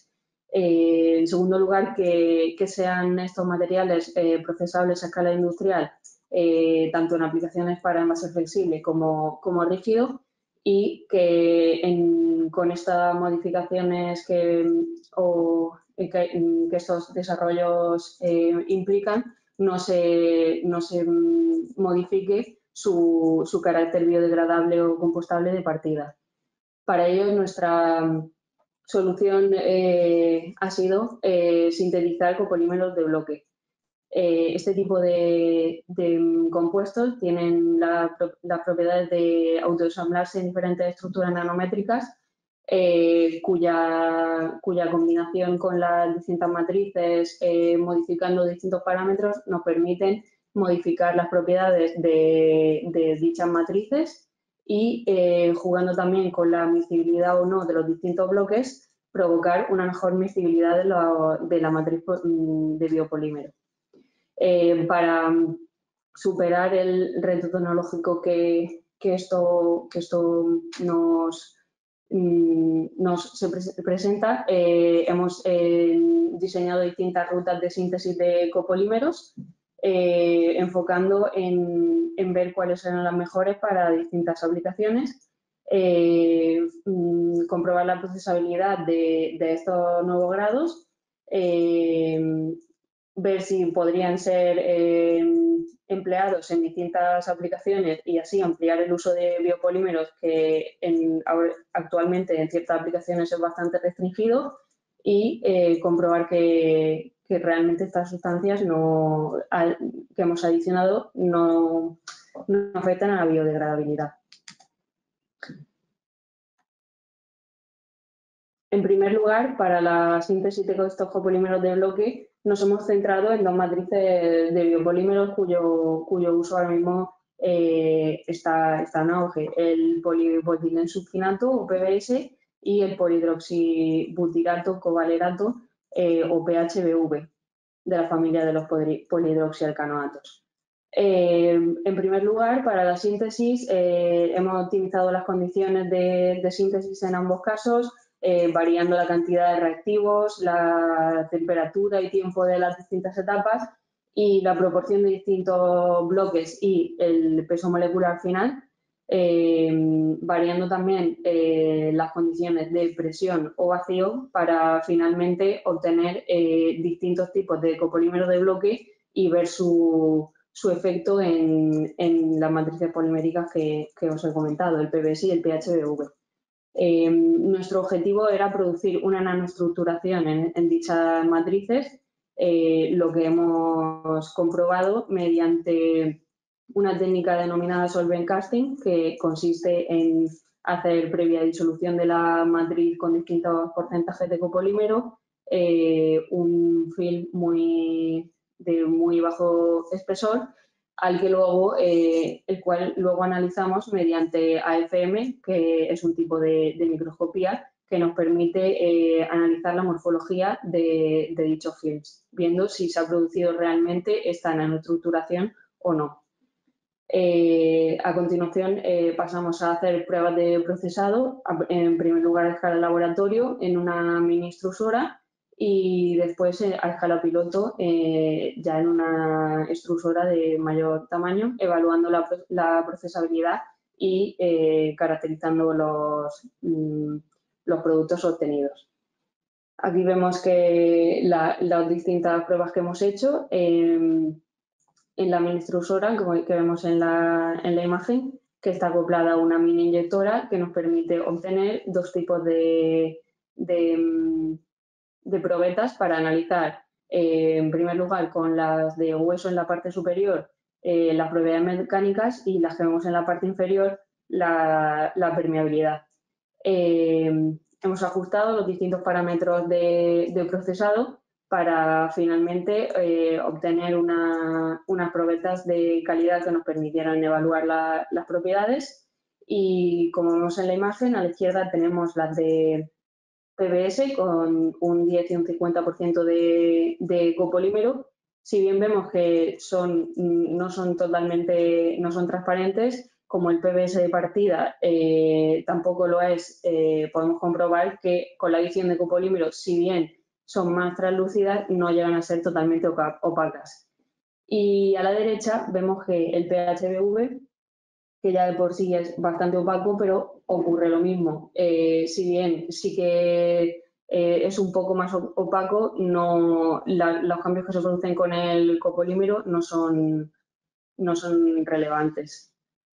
Eh, en segundo lugar, que, que sean estos materiales eh, procesables a escala industrial eh, tanto en aplicaciones para envase flexible como, como rígido, y que en, con estas modificaciones que, o, que, que estos desarrollos eh, implican, no se, no se modifique su, su carácter biodegradable o compostable de partida. Para ello, nuestra solución eh, ha sido eh, sintetizar copolímeros de bloque. Eh, este tipo de, de compuestos tienen la, las propiedades de autoensamblarse en diferentes estructuras nanométricas, eh, cuya, cuya combinación con las distintas matrices, eh, modificando distintos parámetros, nos permiten modificar las propiedades de, de dichas matrices y, eh, jugando también con la miscibilidad o no de los distintos bloques, provocar una mejor miscibilidad de, lo, de la matriz de biopolímero. Eh, para superar el reto tecnológico que, que, esto, que esto nos, nos se pre presenta, eh, hemos eh, diseñado distintas rutas de síntesis de copolímeros, eh, enfocando en, en ver cuáles eran las mejores para distintas aplicaciones, eh, comprobar la procesabilidad de, de estos nuevos grados, eh, ver si podrían ser eh, empleados en distintas aplicaciones y así ampliar el uso de biopolímeros que en, actualmente en ciertas aplicaciones es bastante restringido, y eh, comprobar que, que realmente estas sustancias no, al, que hemos adicionado no, no afectan a la biodegradabilidad. En primer lugar, para la síntesis de estos copolímeros de bloque, nos hemos centrado en dos matrices de biopolímeros cuyo, cuyo uso ahora mismo eh, está, está en auge: el polibotilensulfinato o P B S y el polihidroxibutirato covalerato eh, o P H B V, de la familia de los polihidroxialcanoatos. Eh, en primer lugar, para la síntesis eh, hemos optimizado las condiciones de, de síntesis en ambos casos, Eh, variando la cantidad de reactivos, la temperatura y tiempo de las distintas etapas y la proporción de distintos bloques y el peso molecular final, eh, variando también eh, las condiciones de presión o vacío para finalmente obtener eh, distintos tipos de copolímeros de bloque y ver su, su efecto en, en las matrices poliméricas que, que os he comentado, el P B S y el P H B V. Eh, nuestro objetivo era producir una nanoestructuración en, en dichas matrices, eh, lo que hemos comprobado mediante una técnica denominada solvent casting, que consiste en hacer previa disolución de la matriz con distintos porcentajes de copolímero, eh, un film muy, de muy bajo espesor, al que luego, eh, el cual luego analizamos mediante A F M, que es un tipo de, de microscopía que nos permite eh, analizar la morfología de, de dichos films, viendo si se ha producido realmente esta nanoestructuración o no. Eh, a continuación eh, pasamos a hacer pruebas de procesado, en primer lugar a escala laboratorio en una mini extrusora, y después eh, a escala piloto eh, ya en una extrusora de mayor tamaño, evaluando la, la procesabilidad y eh, caracterizando los, mm, los productos obtenidos. Aquí vemos que la, las distintas pruebas que hemos hecho eh, en la mini extrusora, como que vemos en la, en la imagen, que está acoplada a una mini inyectora que nos permite obtener dos tipos de, de, de probetas para analizar, eh, en primer lugar, con las de hueso en la parte superior, eh, las propiedades mecánicas, y las que vemos en la parte inferior, la, la permeabilidad. Eh, hemos ajustado los distintos parámetros de, de procesado para finalmente eh, obtener una, unas probetas de calidad que nos permitieran evaluar la, las propiedades. Y como vemos en la imagen, a la izquierda tenemos las de P B S con un diez y un cincuenta por ciento de, de copolímero. Si bien vemos que son, no son totalmente, no son transparentes, como el P B S de partida eh, tampoco lo es, eh, podemos comprobar que con la adición de copolímeros, si bien son más translúcidas, no llegan a ser totalmente opacas. Y a la derecha vemos que el P H V V, que ya de por sí es bastante opaco, pero ocurre lo mismo. Eh, si bien sí que eh, es un poco más opaco, no, la, los cambios que se producen con el copolímero no son, no son relevantes.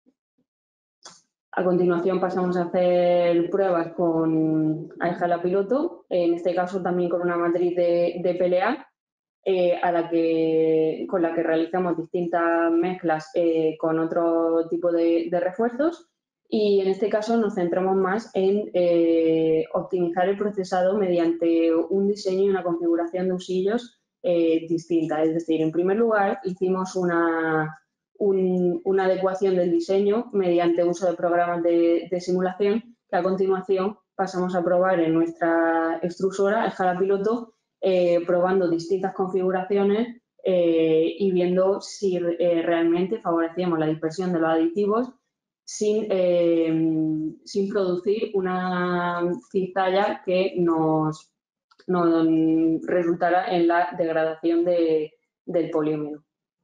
A continuación pasamos a hacer pruebas con a escala piloto, en este caso también con una matriz de, de P L A, eh, a la que, con la que realizamos distintas mezclas eh, con otro tipo de, de refuerzos, y en este caso nos centramos más en eh, optimizar el procesado mediante un diseño y una configuración de usillos eh, distinta. Es decir, en primer lugar hicimos una, un, una adecuación del diseño mediante uso de programas de, de simulación, que a continuación pasamos a probar en nuestra extrusora a escala piloto, eh, probando distintas configuraciones eh, y viendo si eh, realmente favorecíamos la dispersión de los aditivos sin, eh, sin producir una cizalla que nos, nos resultara en la degradación de, del polímero.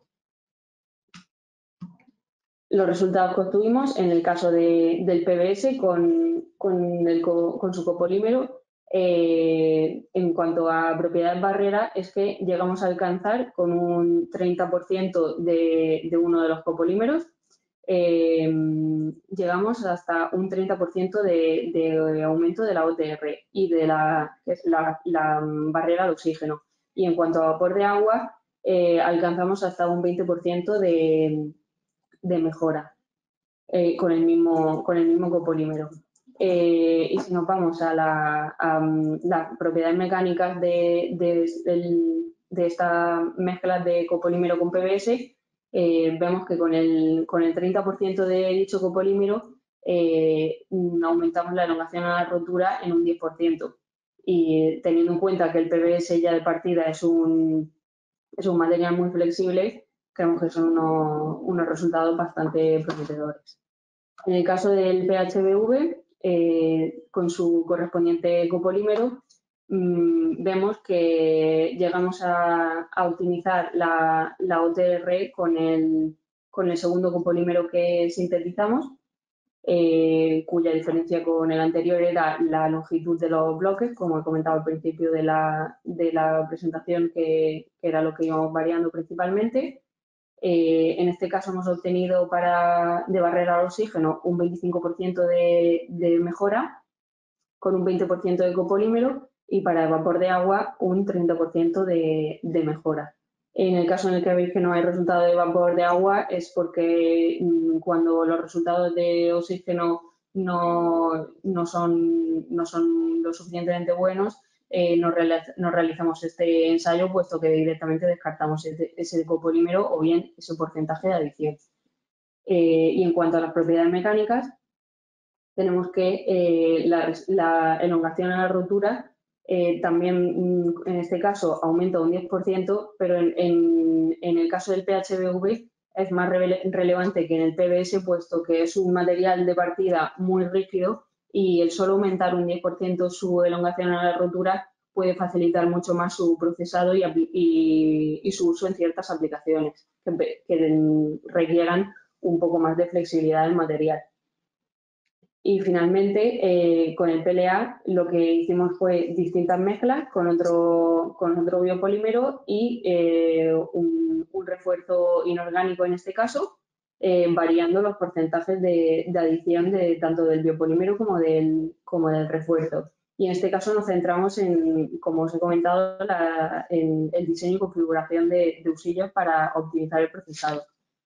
Los resultados que obtuvimos en el caso de, del P B S con, con, el, con su copolímero, eh, en cuanto a propiedades barrera, es que llegamos a alcanzar con un treinta por ciento de, de uno de los copolímeros, eh, llegamos hasta un treinta por ciento de, de aumento de la O T R y de la, que es la, la barrera de oxígeno. Y en cuanto a vapor de agua, eh, alcanzamos hasta un veinte por ciento de de mejora eh, con, el mismo, con el mismo copolímero. Eh, y si nos vamos a, la, a um, las propiedades mecánicas de, de, de, de esta mezcla de copolímero con P B S, eh, vemos que con el, con el treinta por ciento de dicho copolímero eh, aumentamos la elongación a la rotura en un diez por ciento. Y teniendo en cuenta que el P B S ya de partida es un, es un material muy flexible, creemos que son unos, unos resultados bastante prometedores. En el caso del P H V V, eh, con su correspondiente copolímero, mmm, vemos que llegamos a, a optimizar la, la O T R con el, con el segundo copolímero que sintetizamos, eh, cuya diferencia con el anterior era la longitud de los bloques, como he comentado al principio de la, de la presentación, que, que era lo que íbamos variando principalmente. Eh, en este caso hemos obtenido para, de barrera al oxígeno un veinticinco por ciento de, de mejora con un veinte por ciento de copolímero y para el vapor de agua un treinta por ciento de, de mejora. En el caso en el que veis que no hay resultado de vapor de agua es porque mmm, cuando los resultados de oxígeno no, no, son, no son lo suficientemente buenos, Eh, nos, nos realizamos este ensayo, puesto que directamente descartamos ese, ese copolímero o bien ese porcentaje de adición. Eh, y en cuanto a las propiedades mecánicas, tenemos que eh, la, la elongación a la rotura eh, también, en este caso, aumenta un diez por ciento, pero en, en, en el caso del P H V V es más rele relevante que en el P B S, puesto que es un material de partida muy rígido y el solo aumentar un diez por ciento su elongación a la rotura puede facilitar mucho más su procesado y, y, y su uso en ciertas aplicaciones que, que requieran un poco más de flexibilidad del material. Y finalmente, eh, con el P L A lo que hicimos fue distintas mezclas con otro, con otro biopolímero y eh, un, un refuerzo inorgánico en este caso, eh, variando los porcentajes de, de adición de tanto del biopolímero como del, como del refuerzo. Y en este caso nos centramos en, como os he comentado, la, en el diseño y configuración de, de usillos para optimizar el procesado.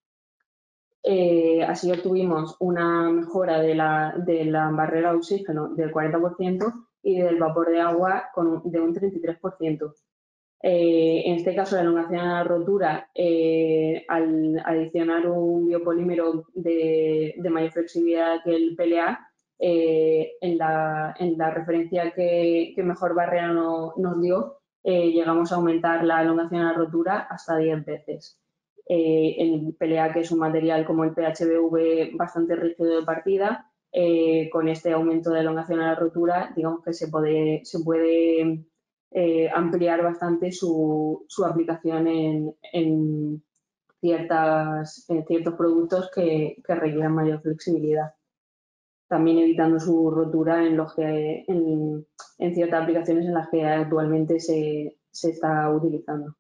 Eh, así obtuvimos una mejora de la, de la barrera de oxígeno del cuarenta por ciento y del vapor de agua con un, de un treinta y tres por ciento. Eh, en este caso, la elongación a la rotura, eh, al adicionar un biopolímero de, de mayor flexibilidad que el P L A, eh, en, la, en la referencia que, que mejor barrera no, nos dio, eh, llegamos a aumentar la elongación a la rotura hasta diez veces. Eh, el P L A, que es un material como el P H V V bastante rígido de partida, eh, con este aumento de elongación a la rotura, digamos que se puede, se puede eh, ampliar bastante su, su aplicación en, en, ciertas, eh, ciertos productos que, que requieran mayor flexibilidad. También evitando su rotura en, los que, en, en ciertas aplicaciones en las que actualmente se, se está utilizando.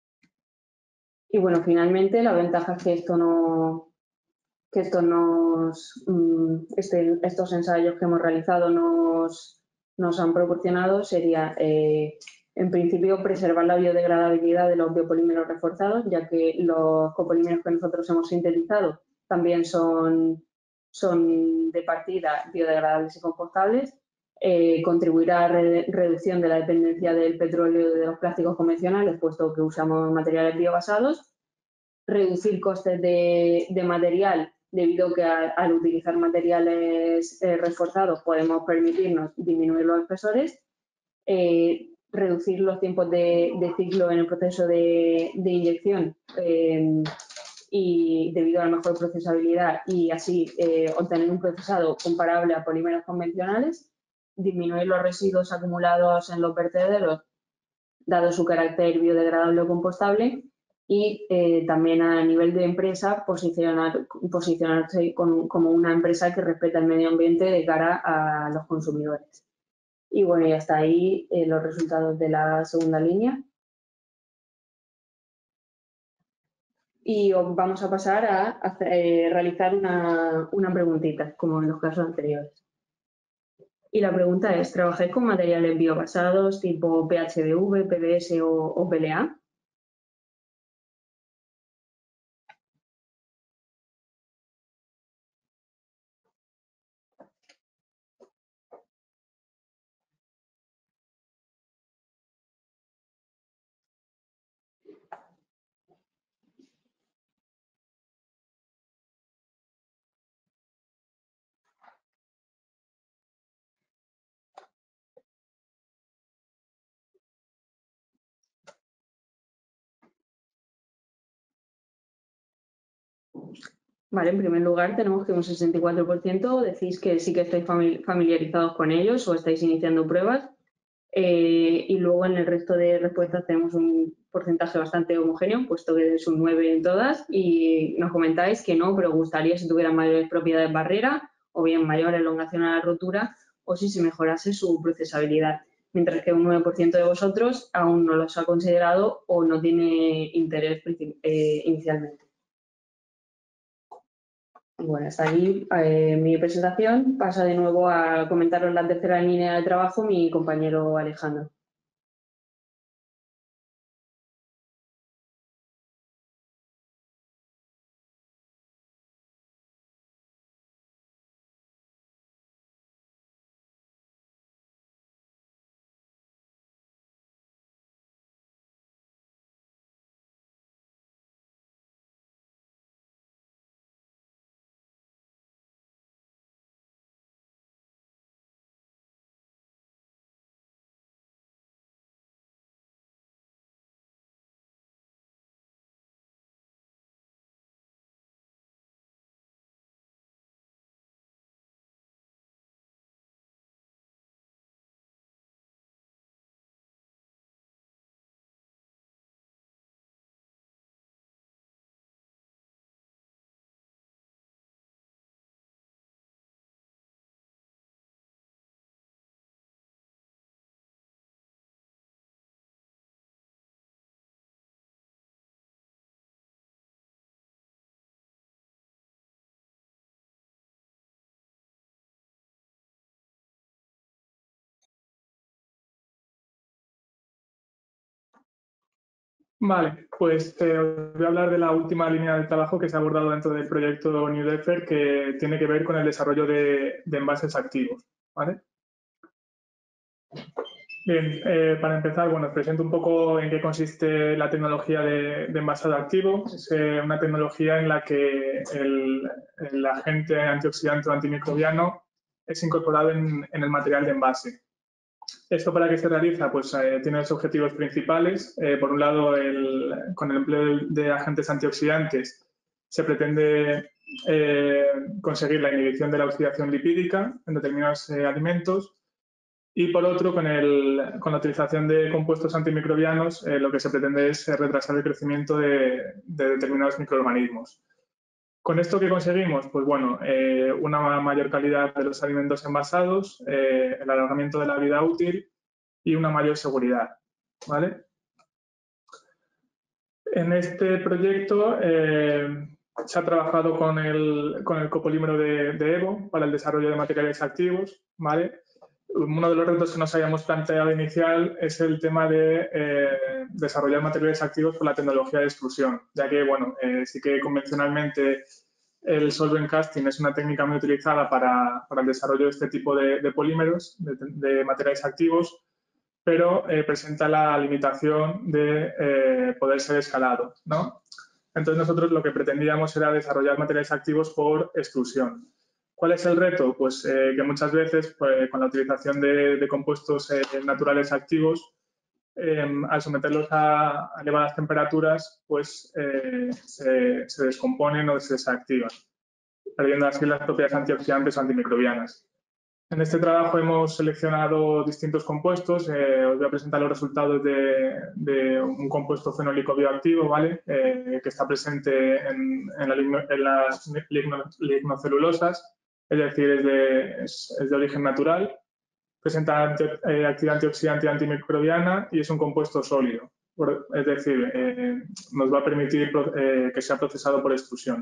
Y bueno, finalmente la ventaja es que esto no, que esto nos, este, estos ensayos que hemos realizado nos, nos han proporcionado sería, eh, en principio, preservar la biodegradabilidad de los biopolímeros reforzados, ya que los copolímeros que nosotros hemos sintetizado también son, son de partida biodegradables y compostables. Eh, contribuirá a la re reducción de la dependencia del petróleo y de los plásticos convencionales, puesto que usamos materiales biobasados. Reducir costes de, de material, debido a que a, al utilizar materiales eh, reforzados podemos permitirnos disminuir los espesores, eh, reducir los tiempos de, de ciclo en el proceso de, de inyección eh, y debido a la mejor procesabilidad y así eh, obtener un procesado comparable a polímeros convencionales, disminuir los residuos acumulados en los vertederos, dado su carácter biodegradable o compostable, y eh, también a nivel de empresa posicionar, posicionarse con, como una empresa que respeta el medio ambiente de cara a los consumidores. Y bueno, y hasta ahí eh, los resultados de la segunda línea. Y os vamos a pasar a, a eh, realizar una, una preguntita, como en los casos anteriores. Y la pregunta es, ¿trabajáis con materiales biobasados tipo P H D V, P B S o, o P L A? Vale, en primer lugar tenemos que un sesenta y cuatro por ciento decís que sí que estáis familiarizados con ellos o estáis iniciando pruebas. Eh, y luego en el resto de respuestas tenemos un porcentaje bastante homogéneo, puesto que es un nueve en todas, y nos comentáis que no, pero gustaría si tuvieran mayores propiedades barrera o bien mayor elongación a la rotura o si se mejorase su procesabilidad, mientras que un nueve por ciento de vosotros aún no los ha considerado o no tiene interés eh, inicialmente. Bueno, hasta ahí eh, mi presentación. Pasa de nuevo a comentaros la tercera línea de trabajo mi compañero Alejandro. Vale, pues eh, os voy a hablar de la última línea de trabajo que se ha abordado dentro del proyecto New Defer, que tiene que ver con el desarrollo de, de envases activos, ¿vale? Bien, eh, para empezar, bueno, os presento un poco en qué consiste la tecnología de, de envasado activo. Es eh, una tecnología en la que el, el agente antioxidante o antimicrobiano es incorporado en, en el material de envase. ¿Esto para qué se realiza? Pues eh, tiene dos objetivos principales. Eh, por un lado, el, con el empleo de agentes antioxidantes se pretende eh, conseguir la inhibición de la oxidación lipídica en determinados eh, alimentos Y por otro, con, el, con la utilización de compuestos antimicrobianos, eh, lo que se pretende es retrasar el crecimiento de, de determinados microorganismos. ¿Con esto qué conseguimos? Pues bueno, eh, una mayor calidad de los alimentos envasados, eh, el alargamiento de la vida útil y una mayor seguridad, ¿vale? En este proyecto eh, se ha trabajado con el, con el copolímero de, de Evo para el desarrollo de materiales activos, ¿vale? Uno de los retos que nos habíamos planteado inicial es el tema de eh, desarrollar materiales activos con la tecnología de extrusión, ya que, bueno, eh, sí que convencionalmente el solvent casting es una técnica muy utilizada para, para el desarrollo de este tipo de, de polímeros, de, de materiales activos, pero eh, presenta la limitación de eh, poder ser escalado, ¿no? Entonces nosotros lo que pretendíamos era desarrollar materiales activos por extrusión. ¿Cuál es el reto? Pues eh, que muchas veces pues, con la utilización de, de compuestos eh, naturales activos, eh, al someterlos a, a elevadas temperaturas, pues eh, se, se descomponen o se desactivan, perdiendo así las propiedades antioxidantes o antimicrobianas. En este trabajo hemos seleccionado distintos compuestos. Eh, os voy a presentar los resultados de, de un compuesto fenólico bioactivo, ¿vale? Eh, que está presente en, en, la ligno, en las ligno, lignocelulosas, es decir, es de, es, es de origen natural. Presenta anti, eh, actividad antioxidante y antimicrobiana y es un compuesto sólido. Es decir, eh, nos va a permitir eh, que sea procesado por extrusión.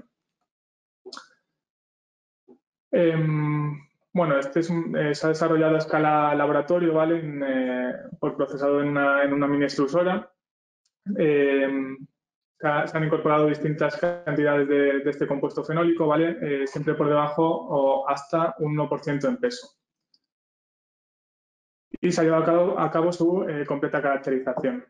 Eh, Bueno, este es un, eh, se ha desarrollado a escala laboratorio, ¿vale? En, eh, por procesado en una, en una mini extrusora. Eh, se, ha, se han incorporado distintas cantidades de, de este compuesto fenólico, ¿vale? Eh, siempre por debajo o hasta un uno por ciento en peso. Y se ha llevado a cabo, a cabo su eh, completa caracterización.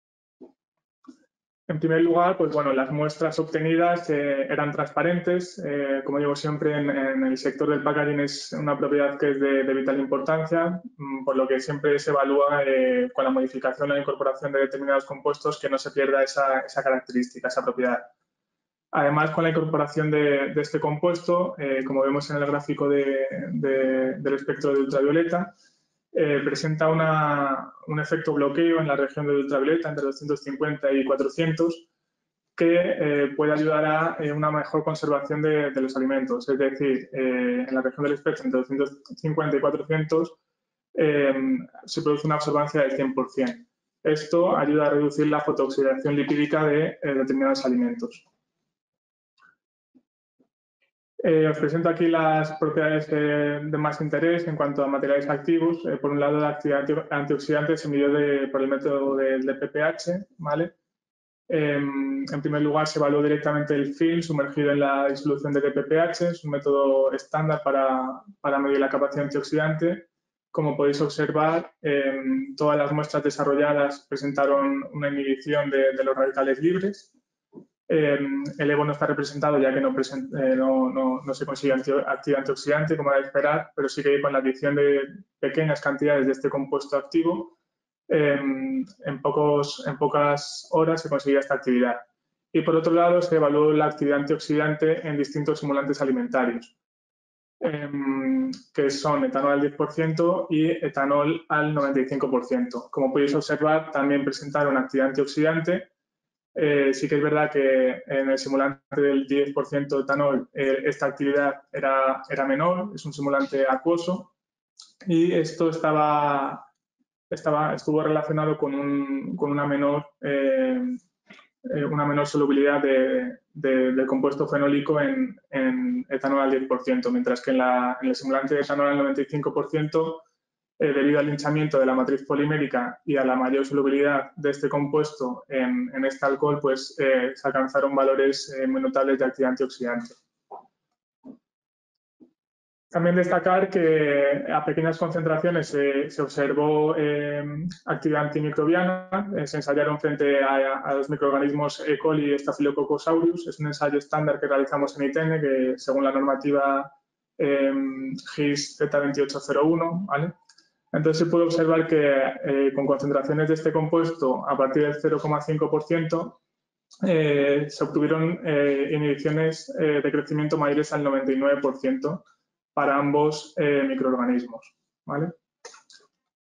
En primer lugar, pues bueno, las muestras obtenidas eh, eran transparentes. Eh, como digo siempre, en, en el sector del packaging es una propiedad que es de, de vital importancia, mmm, por lo que siempre se evalúa eh, con la modificación o la incorporación de determinados compuestos que no se pierda esa, esa característica, esa propiedad. Además, con la incorporación de, de este compuesto, eh, como vemos en el gráfico de, de, del espectro de ultravioleta, Eh, presenta una, un efecto bloqueo en la región de ultravioleta entre doscientos cincuenta y cuatrocientos que eh, puede ayudar a eh, una mejor conservación de, de los alimentos. Es decir, eh, en la región del espectro entre doscientos cincuenta y cuatrocientos eh, se produce una absorbancia del cien por cien. Esto ayuda a reducir la fotooxidación lipídica de eh, determinados alimentos. Eh, os presento aquí las propiedades eh, de más interés en cuanto a materiales activos. Eh, por un lado, la actividad antioxidante se midió de, por el método del de P P H, ¿vale? Eh, en primer lugar, se evaluó directamente el film sumergido en la disolución de D P P H. Es un método estándar para, para medir la capacidad antioxidante. Como podéis observar, eh, todas las muestras desarrolladas presentaron una inhibición de, de los radicales libres. Eh, el Evo no está representado ya que no, present, eh, no, no, no se consigue anti, actividad antioxidante, como era de esperar, pero sí que con la adición de pequeñas cantidades de este compuesto activo, eh, en, pocos, en pocas horas se conseguía esta actividad. Y por otro lado, se evaluó la actividad antioxidante en distintos simulantes alimentarios, eh, que son etanol al diez por ciento y etanol al noventa y cinco por ciento. Como podéis observar, también presentaron actividad antioxidante. Eh, sí que es verdad que en el simulante del diez por ciento de etanol eh, esta actividad era, era menor, es un simulante acuoso y esto estaba, estaba, estuvo relacionado con, un, con una, menor, eh, una menor solubilidad de, de, del compuesto fenólico en, en etanol al diez por ciento, mientras que en, la, en el simulante de etanol al noventa y cinco por ciento Eh, debido al hinchamiento de la matriz polimérica y a la mayor solubilidad de este compuesto en, en este alcohol, pues eh, se alcanzaron valores eh, muy notables de actividad antioxidante. También destacar que a pequeñas concentraciones eh, se observó eh, actividad antimicrobiana, eh, se ensayaron frente a, a los microorganismos E. coli y Staphylococcus aureus. Es un ensayo estándar que realizamos en I T E N E, que según la normativa eh, G I S Z veintiocho cero uno, ¿vale? Entonces se puede observar que eh, con concentraciones de este compuesto a partir del cero coma cinco por ciento eh, se obtuvieron eh, inhibiciones eh, de crecimiento mayores al noventa y nueve por ciento para ambos eh, microorganismos, ¿vale?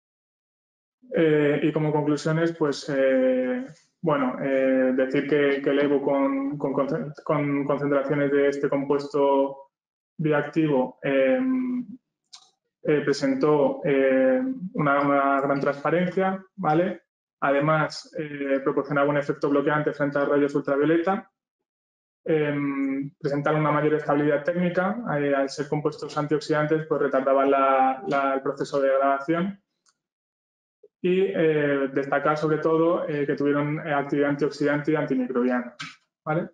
Eh, y como conclusiones, pues, eh, bueno, eh, decir que, que el EVO con, con, con concentraciones de este compuesto bioactivo eh, eh, presentó eh, una, una gran transparencia, ¿vale? Además, eh, proporcionaba un efecto bloqueante frente a los rayos ultravioleta. Eh, presentaron una mayor estabilidad técnica, eh, al ser compuestos antioxidantes, pues retardaban la, la, el proceso de degradación. Y eh, destacar sobre todo eh, que tuvieron actividad antioxidante y antimicrobiana, ¿vale?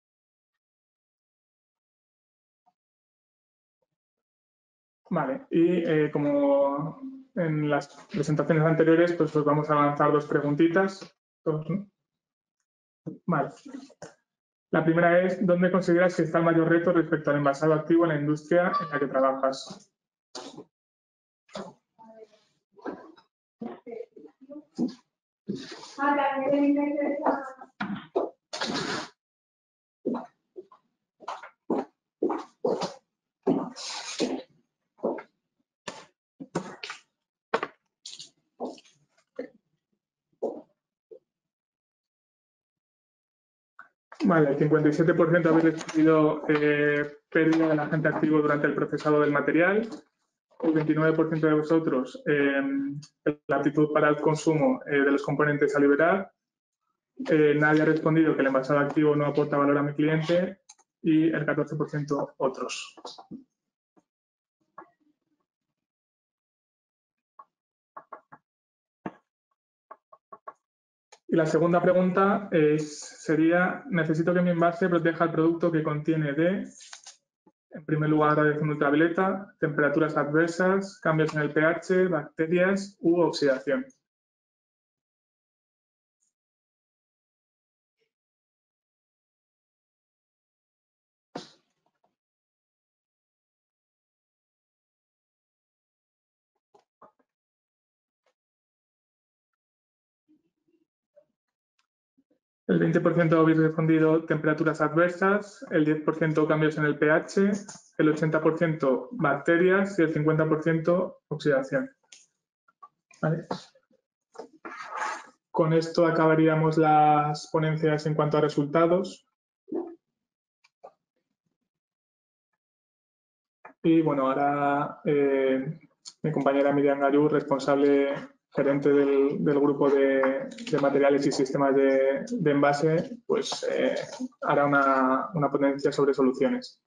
Vale, y eh, como en las presentaciones anteriores, pues, pues vamos a lanzar dos preguntitas. Dos, ¿no? Vale. La primera es, ¿dónde consideras que está el mayor reto respecto al envasado activo en la industria en la que trabajas? Vale, el cincuenta y siete por ciento habéis recibido eh, pérdida del agente activo durante el procesado del material. El veintinueve por ciento de vosotros eh, la aptitud para el consumo eh, de los componentes a liberar. Eh, nadie ha respondido que el envasado activo no aporta valor a mi cliente y el catorce por ciento otros. Y la segunda pregunta es, sería, necesito que mi envase proteja el producto que contiene de, en primer lugar, radiación ultravioleta, temperaturas adversas, cambios en el pH, bacterias u oxidación. El veinte por ciento habéis respondido temperaturas adversas, el diez por ciento cambios en el pH, el ochenta por ciento bacterias y el cincuenta por ciento oxidación. ¿Vale? Con esto acabaríamos las ponencias en cuanto a resultados. Y bueno, ahora eh, mi compañera Miriam Gallú, responsable gerente del, del grupo de, de materiales y sistemas de, de envase, pues eh, hará una, una ponencia sobre soluciones.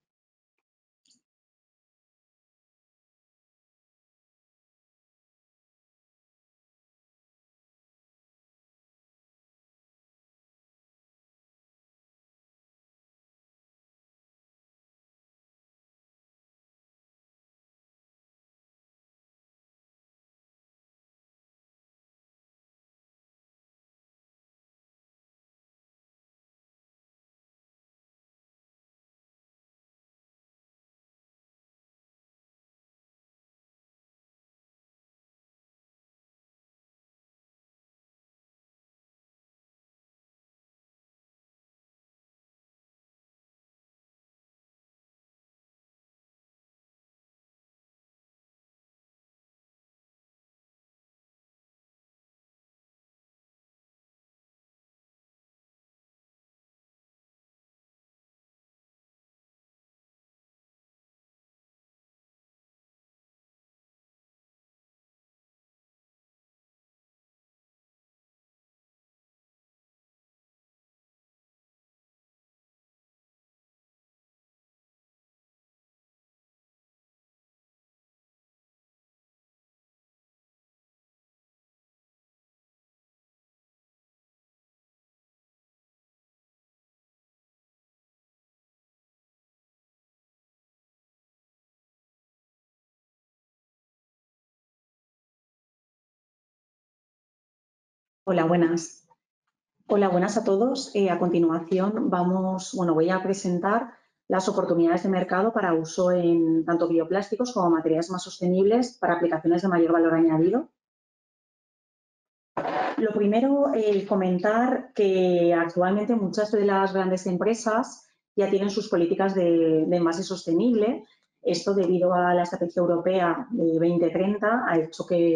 Hola, buenas. Hola, buenas a todos. Eh, a continuación vamos, bueno, voy a presentar las oportunidades de mercado para uso en tanto bioplásticos como materiales más sostenibles para aplicaciones de mayor valor añadido. Lo primero, eh, comentar que actualmente muchas de las grandes empresas ya tienen sus políticas de, de envase sostenible. Esto, debido a la estrategia europea de veinte treinta, ha hecho que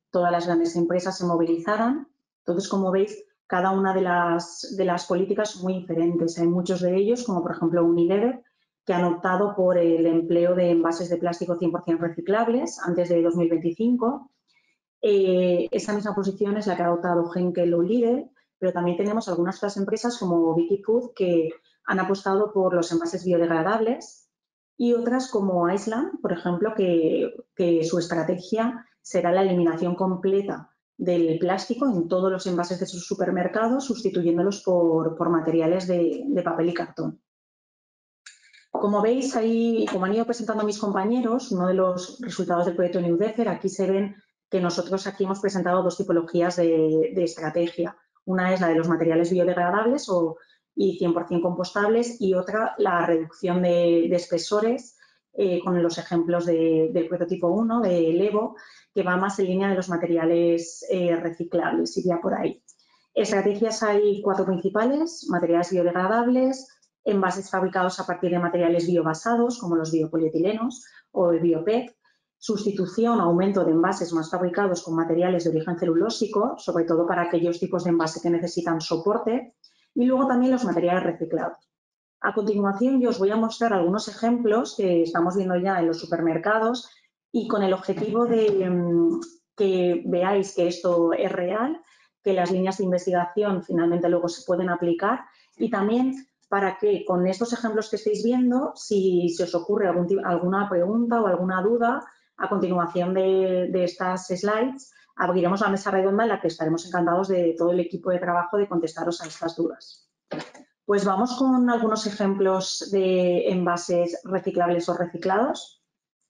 todas las grandes empresas se movilizaran. Entonces, como veis, cada una de las, de las políticas son muy diferentes. Hay muchos de ellos, como por ejemplo Unilever, que han optado por el empleo de envases de plástico cien por cien reciclables antes de dos mil veinticinco. Eh, esa misma posición es la que ha adoptado Henkel o Lidl, pero también tenemos algunas otras empresas como Vicky Food que han apostado por los envases biodegradables y otras como Iceland, por ejemplo, que, que su estrategia será la eliminación completa del plástico en todos los envases de sus supermercados, sustituyéndolos por, por materiales de, de papel y cartón. Como veis ahí, como han ido presentando mis compañeros, uno de los resultados del proyecto New Defer, aquí se ven que nosotros aquí hemos presentado dos tipologías de, de estrategia. Una es la de los materiales biodegradables o, y cien por cien compostables y otra la reducción de, de espesores eh, con los ejemplos de, del prototipo uno, de Levo, que va más en línea de los materiales eh, reciclables, iría por ahí. Estrategias hay cuatro principales: materiales biodegradables, envases fabricados a partir de materiales biobasados, como los biopolietilenos o el bio-P E T, sustitución o aumento de envases más fabricados con materiales de origen celulósico, sobre todo para aquellos tipos de envase que necesitan soporte, y luego también los materiales reciclados. A continuación, yo os voy a mostrar algunos ejemplos que estamos viendo ya en los supermercados y con el objetivo de um, que veáis que esto es real, que las líneas de investigación finalmente luego se pueden aplicar y también para que con estos ejemplos que estáis viendo, si se os ocurre algún, alguna pregunta o alguna duda, a continuación de, de estas slides, abriremos la mesa redonda en la que estaremos encantados de todo el equipo de trabajo de contestaros a estas dudas. Pues vamos con algunos ejemplos de envases reciclables o reciclados.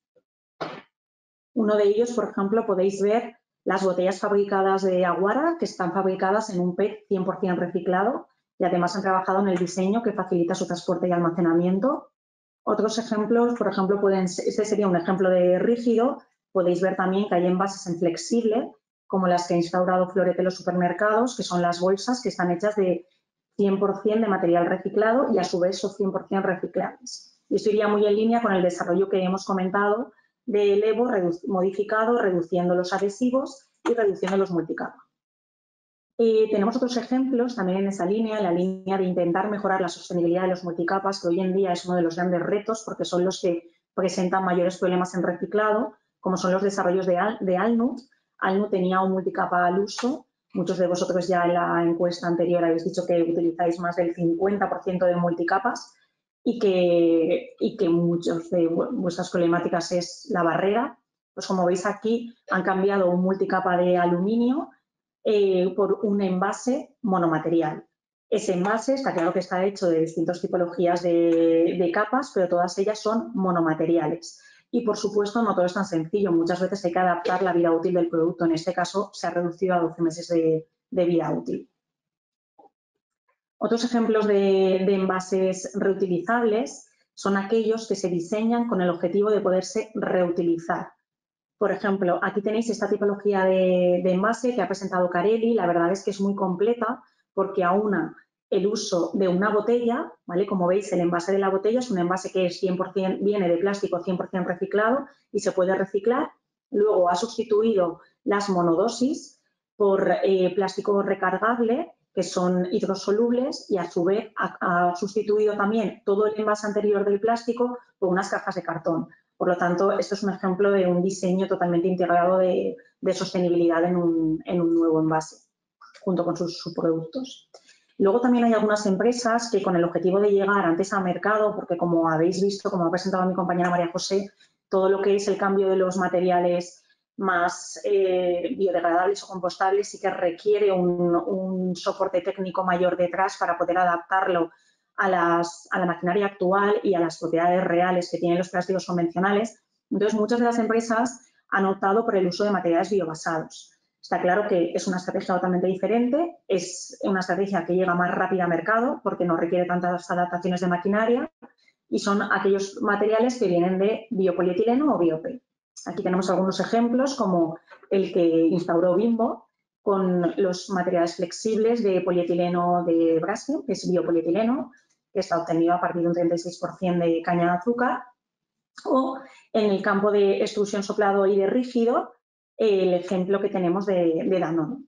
Uno de ellos, por ejemplo, podéis ver las botellas fabricadas de Aguara, que están fabricadas en un P E T cien por cien reciclado y además han trabajado en el diseño que facilita su transporte y almacenamiento. Otros ejemplos, por ejemplo, pueden ser, este sería un ejemplo de rígido. Podéis ver también que hay envases en flexible, como las que ha instaurado Florete en los supermercados, que son las bolsas que están hechas de cien por cien de material reciclado y a su vez son cien por cien reciclables. Y esto iría muy en línea con el desarrollo que hemos comentado del Evo redu modificado, reduciendo los adhesivos y reduciendo los multicapa. Eh, tenemos otros ejemplos también en esa línea, en la línea de intentar mejorar la sostenibilidad de los multicapas, que hoy en día es uno de los grandes retos porque son los que presentan mayores problemas en reciclado, como son los desarrollos de, Al de Alnut. Alnut tenía un multicapa al uso. Muchos de vosotros ya en la encuesta anterior habéis dicho que utilizáis más del cincuenta por ciento de multicapas y que, y que muchos de vuestras problemáticas es la barrera. Pues como veis aquí han cambiado un multicapa de aluminio Eh, por un envase monomaterial. Ese envase está claro que está hecho de distintas tipologías de, de capas, pero todas ellas son monomateriales. Y, por supuesto, no todo es tan sencillo. Muchas veces hay que adaptar la vida útil del producto. En este caso, se ha reducido a doce meses de, de vida útil. Otros ejemplos de, de envases reutilizables son aquellos que se diseñan con el objetivo de poderse reutilizar. Por ejemplo, aquí tenéis esta tipología de, de envase que ha presentado Carelli. La verdad es que es muy completa porque aúna el uso de una botella, ¿vale? Como veis, el envase de la botella es un envase que es cien por cien, viene de plástico cien por cien reciclado y se puede reciclar. Luego ha sustituido las monodosis por eh, plástico recargable, que son hidrosolubles, y a su vez ha, ha sustituido también todo el envase anterior del plástico por unas cajas de cartón. Por lo tanto, esto es un ejemplo de un diseño totalmente integrado de, de sostenibilidad en un, en un nuevo envase, junto con sus subproductos. Luego también hay algunas empresas que con el objetivo de llegar antes al mercado, porque como habéis visto, como ha presentado mi compañera María José, todo lo que es el cambio de los materiales más eh, biodegradables o compostables sí que requiere un, un soporte técnico mayor detrás para poder adaptarlo A, las, a la maquinaria actual y a las propiedades reales que tienen los plásticos convencionales. Entonces, muchas de las empresas han optado por el uso de materiales biobasados. Está claro que es una estrategia totalmente diferente, es una estrategia que llega más rápida al mercado porque no requiere tantas adaptaciones de maquinaria y son aquellos materiales que vienen de biopolietileno o bio-P E T. Aquí tenemos algunos ejemplos como el que instauró Bimbo con los materiales flexibles de polietileno de Braskem, que es biopolietileno, que está obtenido a partir de un treinta y seis por cien de caña de azúcar, o en el campo de extrusión soplado y de rígido, el ejemplo que tenemos de, de Danone.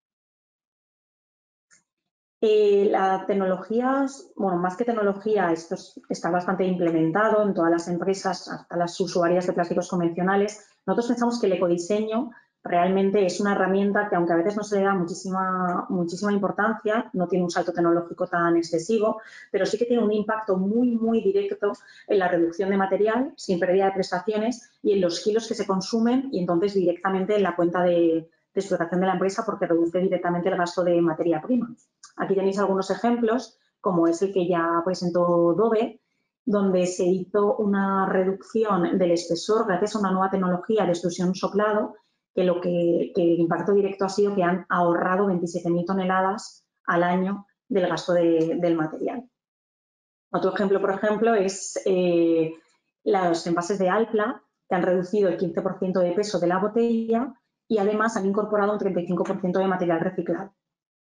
Eh, la tecnología, bueno, más que tecnología, esto es, está bastante implementado en todas las empresas, hasta las usuarias de plásticos convencionales. Nosotros pensamos que el ecodiseño realmente es una herramienta que, aunque a veces no se le da muchísima, muchísima importancia, no tiene un salto tecnológico tan excesivo, pero sí que tiene un impacto muy, muy directo en la reducción de material, sin pérdida de prestaciones, y en los kilos que se consumen y entonces directamente en la cuenta de, de explotación de la empresa, porque reduce directamente el gasto de materia prima. Aquí tenéis algunos ejemplos, como es el que ya presentó Dove, donde se hizo una reducción del espesor gracias a una nueva tecnología de extrusión soplado, que lo que, que el impacto directo ha sido que han ahorrado veintisiete mil toneladas al año del gasto de, del material. Otro ejemplo, por ejemplo, es eh, los envases de Alpla, que han reducido el quince por ciento de peso de la botella y además han incorporado un treinta y cinco por ciento de material reciclado.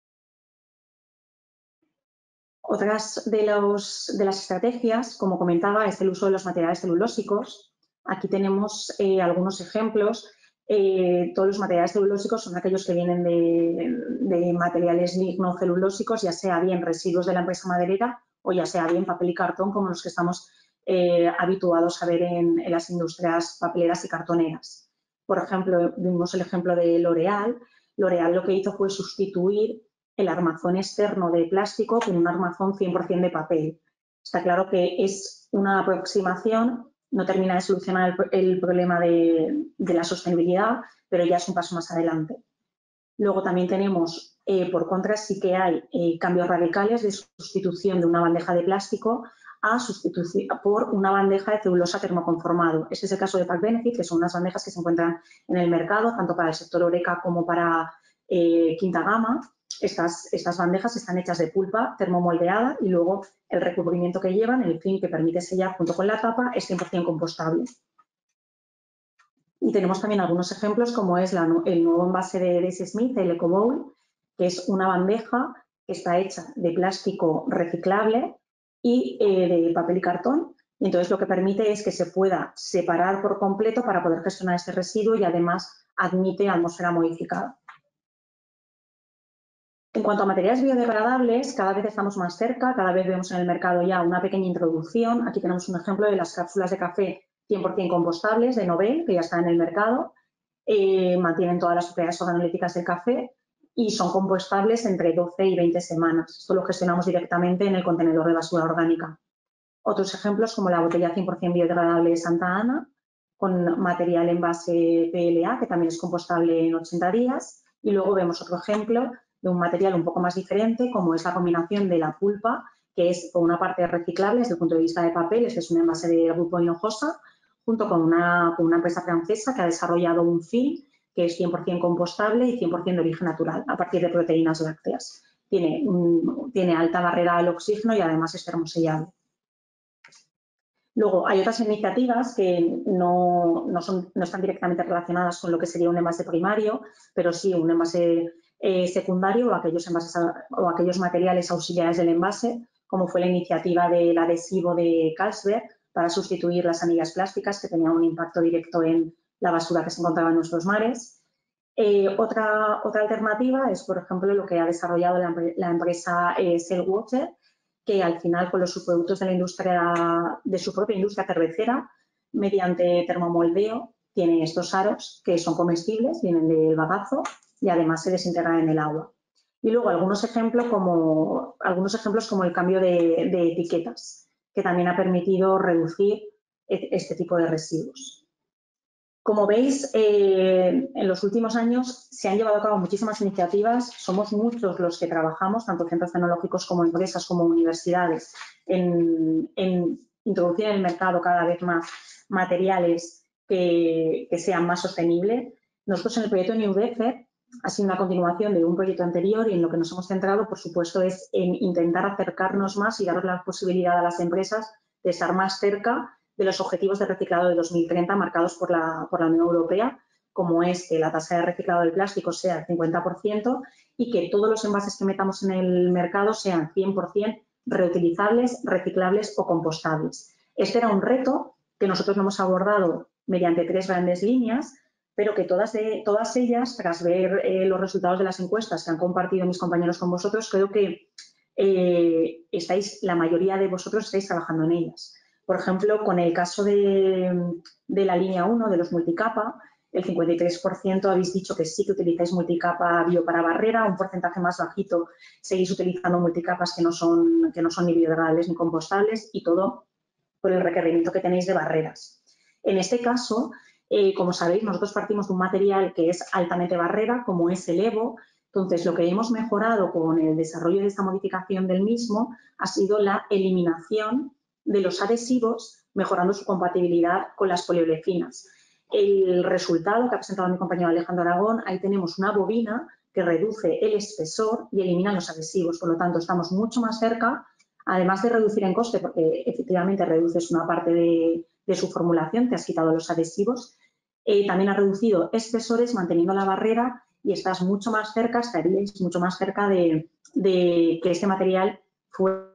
Otras de, los, de las estrategias, como comentaba, es el uso de los materiales celulósicos. Aquí tenemos eh, algunos ejemplos. Eh, todos los materiales celulósicos son aquellos que vienen de, de materiales lignocelulósicos, ya sea bien residuos de la empresa maderera o ya sea bien papel y cartón, como los que estamos eh, habituados a ver en, en las industrias papeleras y cartoneras. Por ejemplo, vimos el ejemplo de L'Oréal. L'Oréal lo que hizo fue sustituir el armazón externo de plástico con un armazón cien por cien de papel. Está claro que es una aproximación, no termina de solucionar el, el problema de, de la sostenibilidad, pero ya es un paso más adelante. Luego también tenemos, eh, por contra, sí que hay eh, cambios radicales de sustitución de una bandeja de plástico a sustitución por una bandeja de celulosa termoconformado. Este es el caso de Pack Benefit, que son unas bandejas que se encuentran en el mercado, tanto para el sector Horeca como para eh, Quinta Gama. Estas, estas bandejas están hechas de pulpa termomoldeada y luego el recubrimiento que llevan, el film que permite sellar junto con la tapa, es cien por cien compostable. Y tenemos también algunos ejemplos, como es la, el nuevo envase de Daisy Smith, el Eco Bowl, que es una bandeja que está hecha de plástico reciclable y eh, de papel y cartón. Y entonces lo que permite es que se pueda separar por completo para poder gestionar este residuo y además admite atmósfera modificada. En cuanto a materiales biodegradables, cada vez estamos más cerca, cada vez vemos en el mercado ya una pequeña introducción. Aquí tenemos un ejemplo de las cápsulas de café cien por cien compostables de Nobel, que ya están en el mercado. Eh, mantienen todas las propiedades organolépticas del café y son compostables entre doce y veinte semanas. Esto lo gestionamos directamente en el contenedor de basura orgánica. Otros ejemplos, como la botella cien por cien biodegradable de Santa Ana, con material en base P L A, que también es compostable en ochenta días. Y luego vemos otro ejemplo de un material un poco más diferente, como es la combinación de la pulpa, que es por una parte reciclable desde el punto de vista de papel, este es un envase de grupo Hinojosa, junto con una, con una empresa francesa que ha desarrollado un film que es cien por cien compostable y cien por cien de origen natural, a partir de proteínas lácteas. Tiene, un, tiene alta barrera al oxígeno y además es termosellable. Luego, hay otras iniciativas que no, no, son, no están directamente relacionadas con lo que sería un envase primario, pero sí un envase eh, secundario o aquellos, envases, o aquellos materiales auxiliares del envase, como fue la iniciativa del adhesivo de Carlsberg para sustituir las anillas plásticas, que tenían un impacto directo en la basura que se encontraba en nuestros mares. Eh, otra, otra alternativa es, por ejemplo, lo que ha desarrollado la, la empresa eh, Cellwater, que al final con los subproductos de la industria, de su propia industria cervecera, mediante termomoldeo, tiene estos aros que son comestibles, vienen del bagazo y además se desintegran en el agua. Y luego algunos ejemplos como, algunos ejemplos como el cambio de, de etiquetas, que también ha permitido reducir este tipo de residuos. Como veis, eh, en los últimos años se han llevado a cabo muchísimas iniciativas. Somos muchos los que trabajamos, tanto centros tecnológicos como empresas, como universidades, en, en introducir en el mercado cada vez más materiales que, que sean más sostenibles. Nosotros en el proyecto New Defer ha sido una continuación de un proyecto anterior y en lo que nos hemos centrado, por supuesto, es en intentar acercarnos más y dar la posibilidad a las empresas de estar más cerca de los objetivos de reciclado de dos mil treinta marcados por la, por la Unión Europea, como es que la tasa de reciclado del plástico sea el cincuenta por ciento y que todos los envases que metamos en el mercado sean cien por cien reutilizables, reciclables o compostables. Este era un reto que nosotros lo hemos abordado mediante tres grandes líneas. pero que todas, de, todas ellas, tras ver eh, los resultados de las encuestas que han compartido mis compañeros con vosotros, creo que eh, estáis, la mayoría de vosotros estáis trabajando en ellas. Por ejemplo, con el caso de, de la línea uno, de los multicapa, el cincuenta y tres por ciento habéis dicho que sí que utilizáis multicapa bio para barrera, un porcentaje más bajito seguís utilizando multicapas que no son, que no son ni biodegradables ni compostables, y todo por el requerimiento que tenéis de barreras. En este caso, eh, como sabéis, nosotros partimos de un material que es altamente barrera, como es el Evo. Entonces, lo que hemos mejorado con el desarrollo de esta modificación del mismo ha sido la eliminación de los adhesivos, mejorando su compatibilidad con las poliolefinas. El resultado que ha presentado mi compañero Alejandro Aragón, ahí tenemos una bobina que reduce el espesor y elimina los adhesivos. Por lo tanto, estamos mucho más cerca, además de reducir en coste, porque efectivamente reduces una parte de, de su formulación, te has quitado los adhesivos, eh, también ha reducido espesores manteniendo la barrera y estás mucho más cerca, estaríais mucho más cerca de, de que este material fuera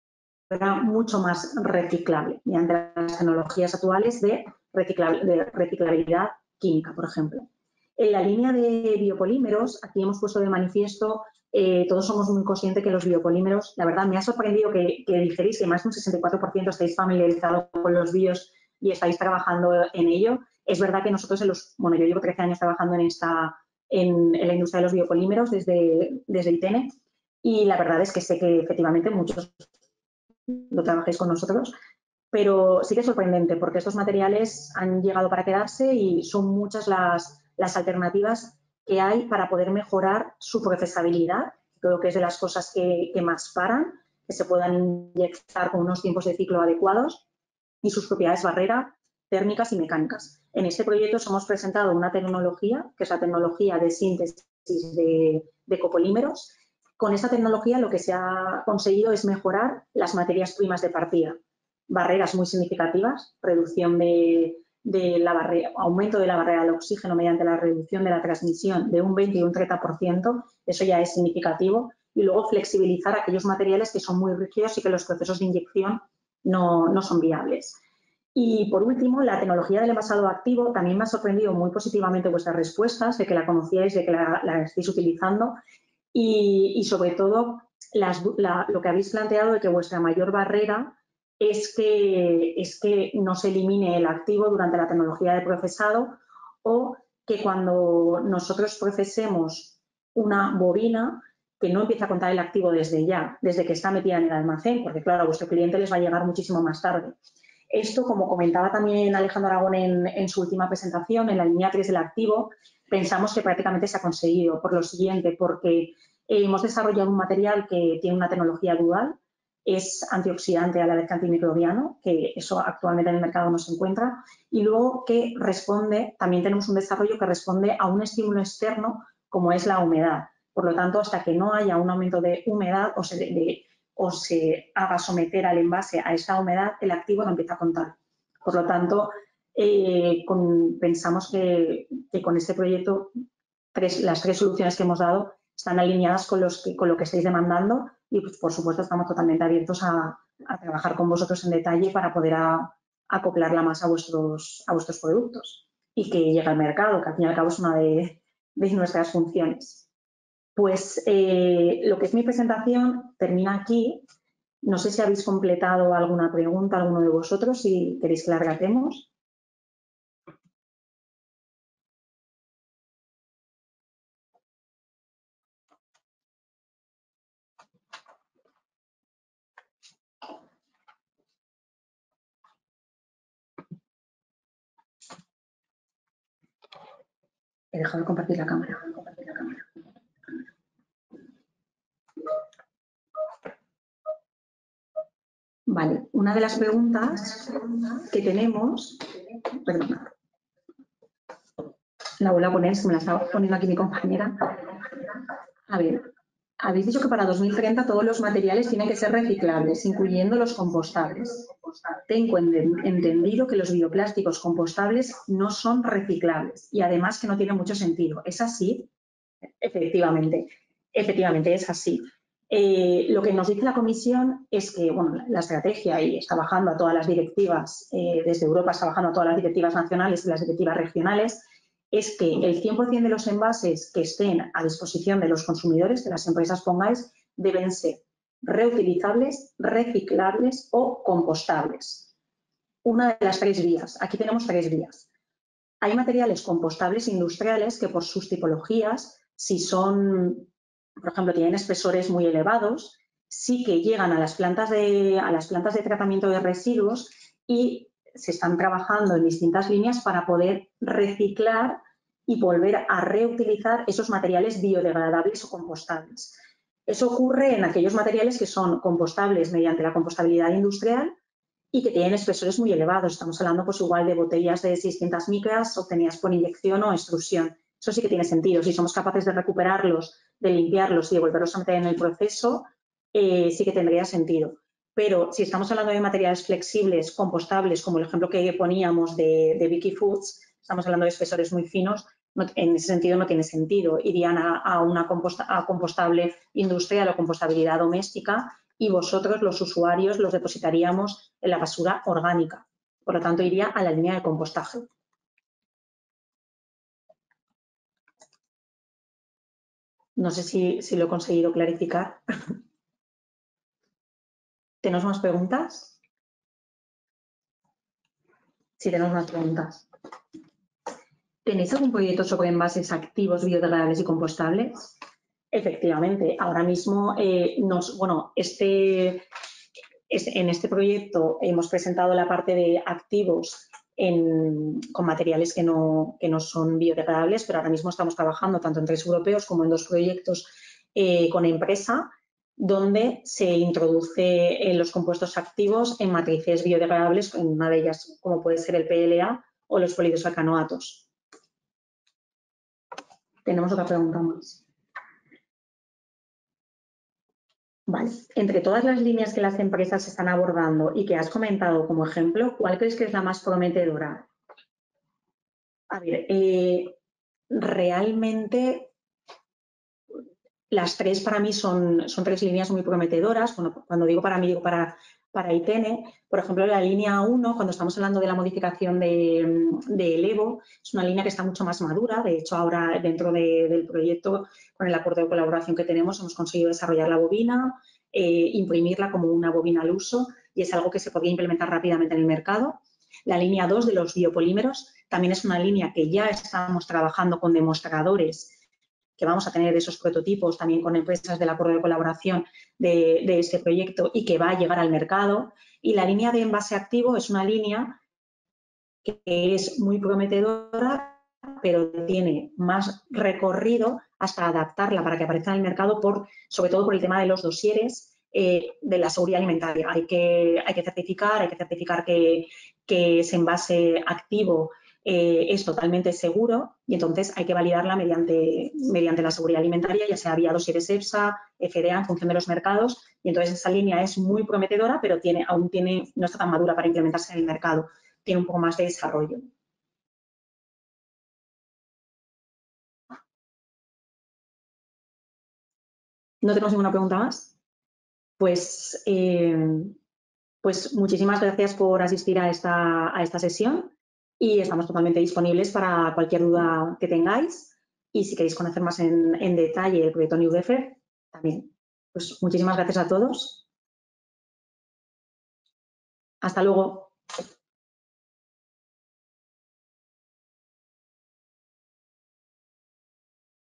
mucho más reciclable mediante las tecnologías actuales de, reciclable, de reciclabilidad química, por ejemplo. En la línea de biopolímeros, aquí hemos puesto de manifiesto, eh, todos somos muy conscientes que los biopolímeros, la verdad me ha sorprendido que, que dijeréis que más de un sesenta y cuatro por ciento estáis familiarizados con los bios y estáis trabajando en ello. Es verdad que nosotros, en los, bueno, yo llevo trece años trabajando en, esta, en, en la industria de los biopolímeros desde, desde ITENE, y la verdad es que sé que efectivamente muchos lo trabajáis con nosotros, pero sí que es sorprendente porque estos materiales han llegado para quedarse y son muchas las, las alternativas que hay para poder mejorar su procesabilidad. Creo que es de las cosas que, que más paran, que se puedan inyectar con unos tiempos de ciclo adecuados, y sus propiedades barrera, térmicas y mecánicas. En este proyecto os hemos presentado una tecnología, que es la tecnología de síntesis de, de copolímeros. Con esta tecnología lo que se ha conseguido es mejorar las materias primas de partida. Barreras muy significativas, reducción de, de la barrera, aumento de la barrera al oxígeno mediante la reducción de la transmisión de un veinte y un treinta por ciento, eso ya es significativo. Y luego flexibilizar aquellos materiales que son muy rígidos y que los procesos de inyección no, no son viables. Y por último, la tecnología del envasado activo, también me ha sorprendido muy positivamente vuestras respuestas, de que la conocíais, de que la, la estéis utilizando. Y, y sobre todo las, la, lo que habéis planteado de que vuestra mayor barrera es que, es que no se elimine el activo durante la tecnología de procesado, o que cuando nosotros procesemos una bobina, que no empiece a contar el activo desde ya, desde que está metida en el almacén, porque claro, a vuestro cliente les va a llegar muchísimo más tarde. Esto, como comentaba también Alejandro Aragón en, en su última presentación, en la línea tres del activo, pensamos que prácticamente se ha conseguido por lo siguiente, porque hemos desarrollado un material que tiene una tecnología dual, es antioxidante a la vez que antimicrobiano, que eso actualmente en el mercado no se encuentra, y luego que responde, también tenemos un desarrollo que responde a un estímulo externo como es la humedad. Por lo tanto, hasta que no haya un aumento de humedad o se, de, de, o se haga someter al envase a esa humedad, el activo no empieza a contar. Por lo tanto, Eh, con, pensamos que, que con este proyecto tres, las tres soluciones que hemos dado están alineadas con, los que, con lo que estáis demandando, y pues, por supuesto estamos totalmente abiertos a, a trabajar con vosotros en detalle para poder a, acoplarla más a vuestros, a vuestros productos y que llegue al mercado, que al fin y al cabo es una de, de nuestras funciones. Pues eh, lo que es mi presentación termina aquí. No sé si habéis completado alguna pregunta, alguno de vosotros, si queréis que la relatemos. He dejado de compartir la cámara. Compartir la cámara. Vale, una de las preguntas que tenemos, perdón, la vuelvo a poner, se me la estaba poniendo aquí mi compañera. A ver, habéis dicho que para dos mil treinta todos los materiales tienen que ser reciclables, incluyendo los compostables. Tengo entendido que los bioplásticos compostables no son reciclables y además que no tiene mucho sentido. ¿Es así? Efectivamente, efectivamente es así. Eh, lo que nos dice la Comisión es que bueno, la, la estrategia, y está bajando a todas las directivas, eh, desde Europa está bajando a todas las directivas nacionales y las directivas regionales, es que el cien por cien de los envases que estén a disposición de los consumidores, que las empresas pongáis, deben ser reutilizables, reciclables o compostables. Una de las tres vías. Aquí tenemos tres vías. Hay materiales compostables industriales que por sus tipologías, si son, por ejemplo, tienen espesores muy elevados, sí que llegan a las plantas de, a las plantas de tratamiento de residuos y se están trabajando en distintas líneas para poder reciclar y volver a reutilizar esos materiales biodegradables o compostables. Eso ocurre en aquellos materiales que son compostables mediante la compostabilidad industrial y que tienen espesores muy elevados. Estamos hablando pues igual de botellas de seiscientas micras obtenidas por inyección o extrusión. Eso sí que tiene sentido. Si somos capaces de recuperarlos, de limpiarlos y de volverlos a meter en el proceso, eh, sí que tendría sentido. Pero si estamos hablando de materiales flexibles, compostables, como el ejemplo que poníamos de, de Vicky Foods, estamos hablando de espesores muy finos, no, en ese sentido no tiene sentido. Irían a, a una composta, a compostable industrial o compostabilidad doméstica y vosotros, los usuarios, los depositaríamos en la basura orgánica. Por lo tanto, iría a la línea de compostaje. No sé si, si lo he conseguido clarificar. ¿Tenemos más preguntas? Sí, tenemos más preguntas. ¿Tenéis algún proyecto sobre envases activos, biodegradables y compostables? Efectivamente, ahora mismo, eh, nos, bueno, este, es, en este proyecto hemos presentado la parte de activos en, con materiales que no, que no son biodegradables, pero ahora mismo estamos trabajando tanto en tres europeos como en dos proyectos eh, con empresa, donde se introduce eh, los compuestos activos en matrices biodegradables, en una de ellas como puede ser el P L A o los polidesalcanoatos. Tenemos otra pregunta más. Vale. Entre todas las líneas que las empresas están abordando y que has comentado como ejemplo, ¿cuál crees que es la más prometedora? A ver, eh, realmente las tres para mí son, son tres líneas muy prometedoras. Bueno, cuando digo para mí, digo para, para ITENE. Por ejemplo, la línea uno, cuando estamos hablando de la modificación de, de Elevo, es una línea que está mucho más madura. De hecho, ahora dentro de, del proyecto, con el acuerdo de colaboración que tenemos, hemos conseguido desarrollar la bobina, eh, imprimirla como una bobina al uso y es algo que se podría implementar rápidamente en el mercado. La línea dos de los biopolímeros también es una línea que ya estamos trabajando con demostradores que vamos a tener esos prototipos también con empresas del acuerdo de colaboración de, de este proyecto y que va a llegar al mercado. Y la línea de envase activo es una línea que es muy prometedora, pero tiene más recorrido hasta adaptarla para que aparezca en el mercado, por, sobre todo por el tema de los dosieres eh, de la seguridad alimentaria. Hay que, hay que certificar, hay que certificar que, que ese envase activo Eh, es totalmente seguro y entonces hay que validarla mediante, mediante la seguridad alimentaria, ya sea vía dosieres EFSA, F D A, en función de los mercados. Y entonces esa línea es muy prometedora, pero tiene, aún tiene, no está tan madura para implementarse en el mercado. Tiene un poco más de desarrollo. ¿No tenemos ninguna pregunta más? Pues, eh, pues muchísimas gracias por asistir a esta, a esta sesión. Y estamos totalmente disponibles para cualquier duda que tengáis. Y si queréis conocer más en, en detalle el proyecto New Defer, también. Pues muchísimas gracias a todos. Hasta luego.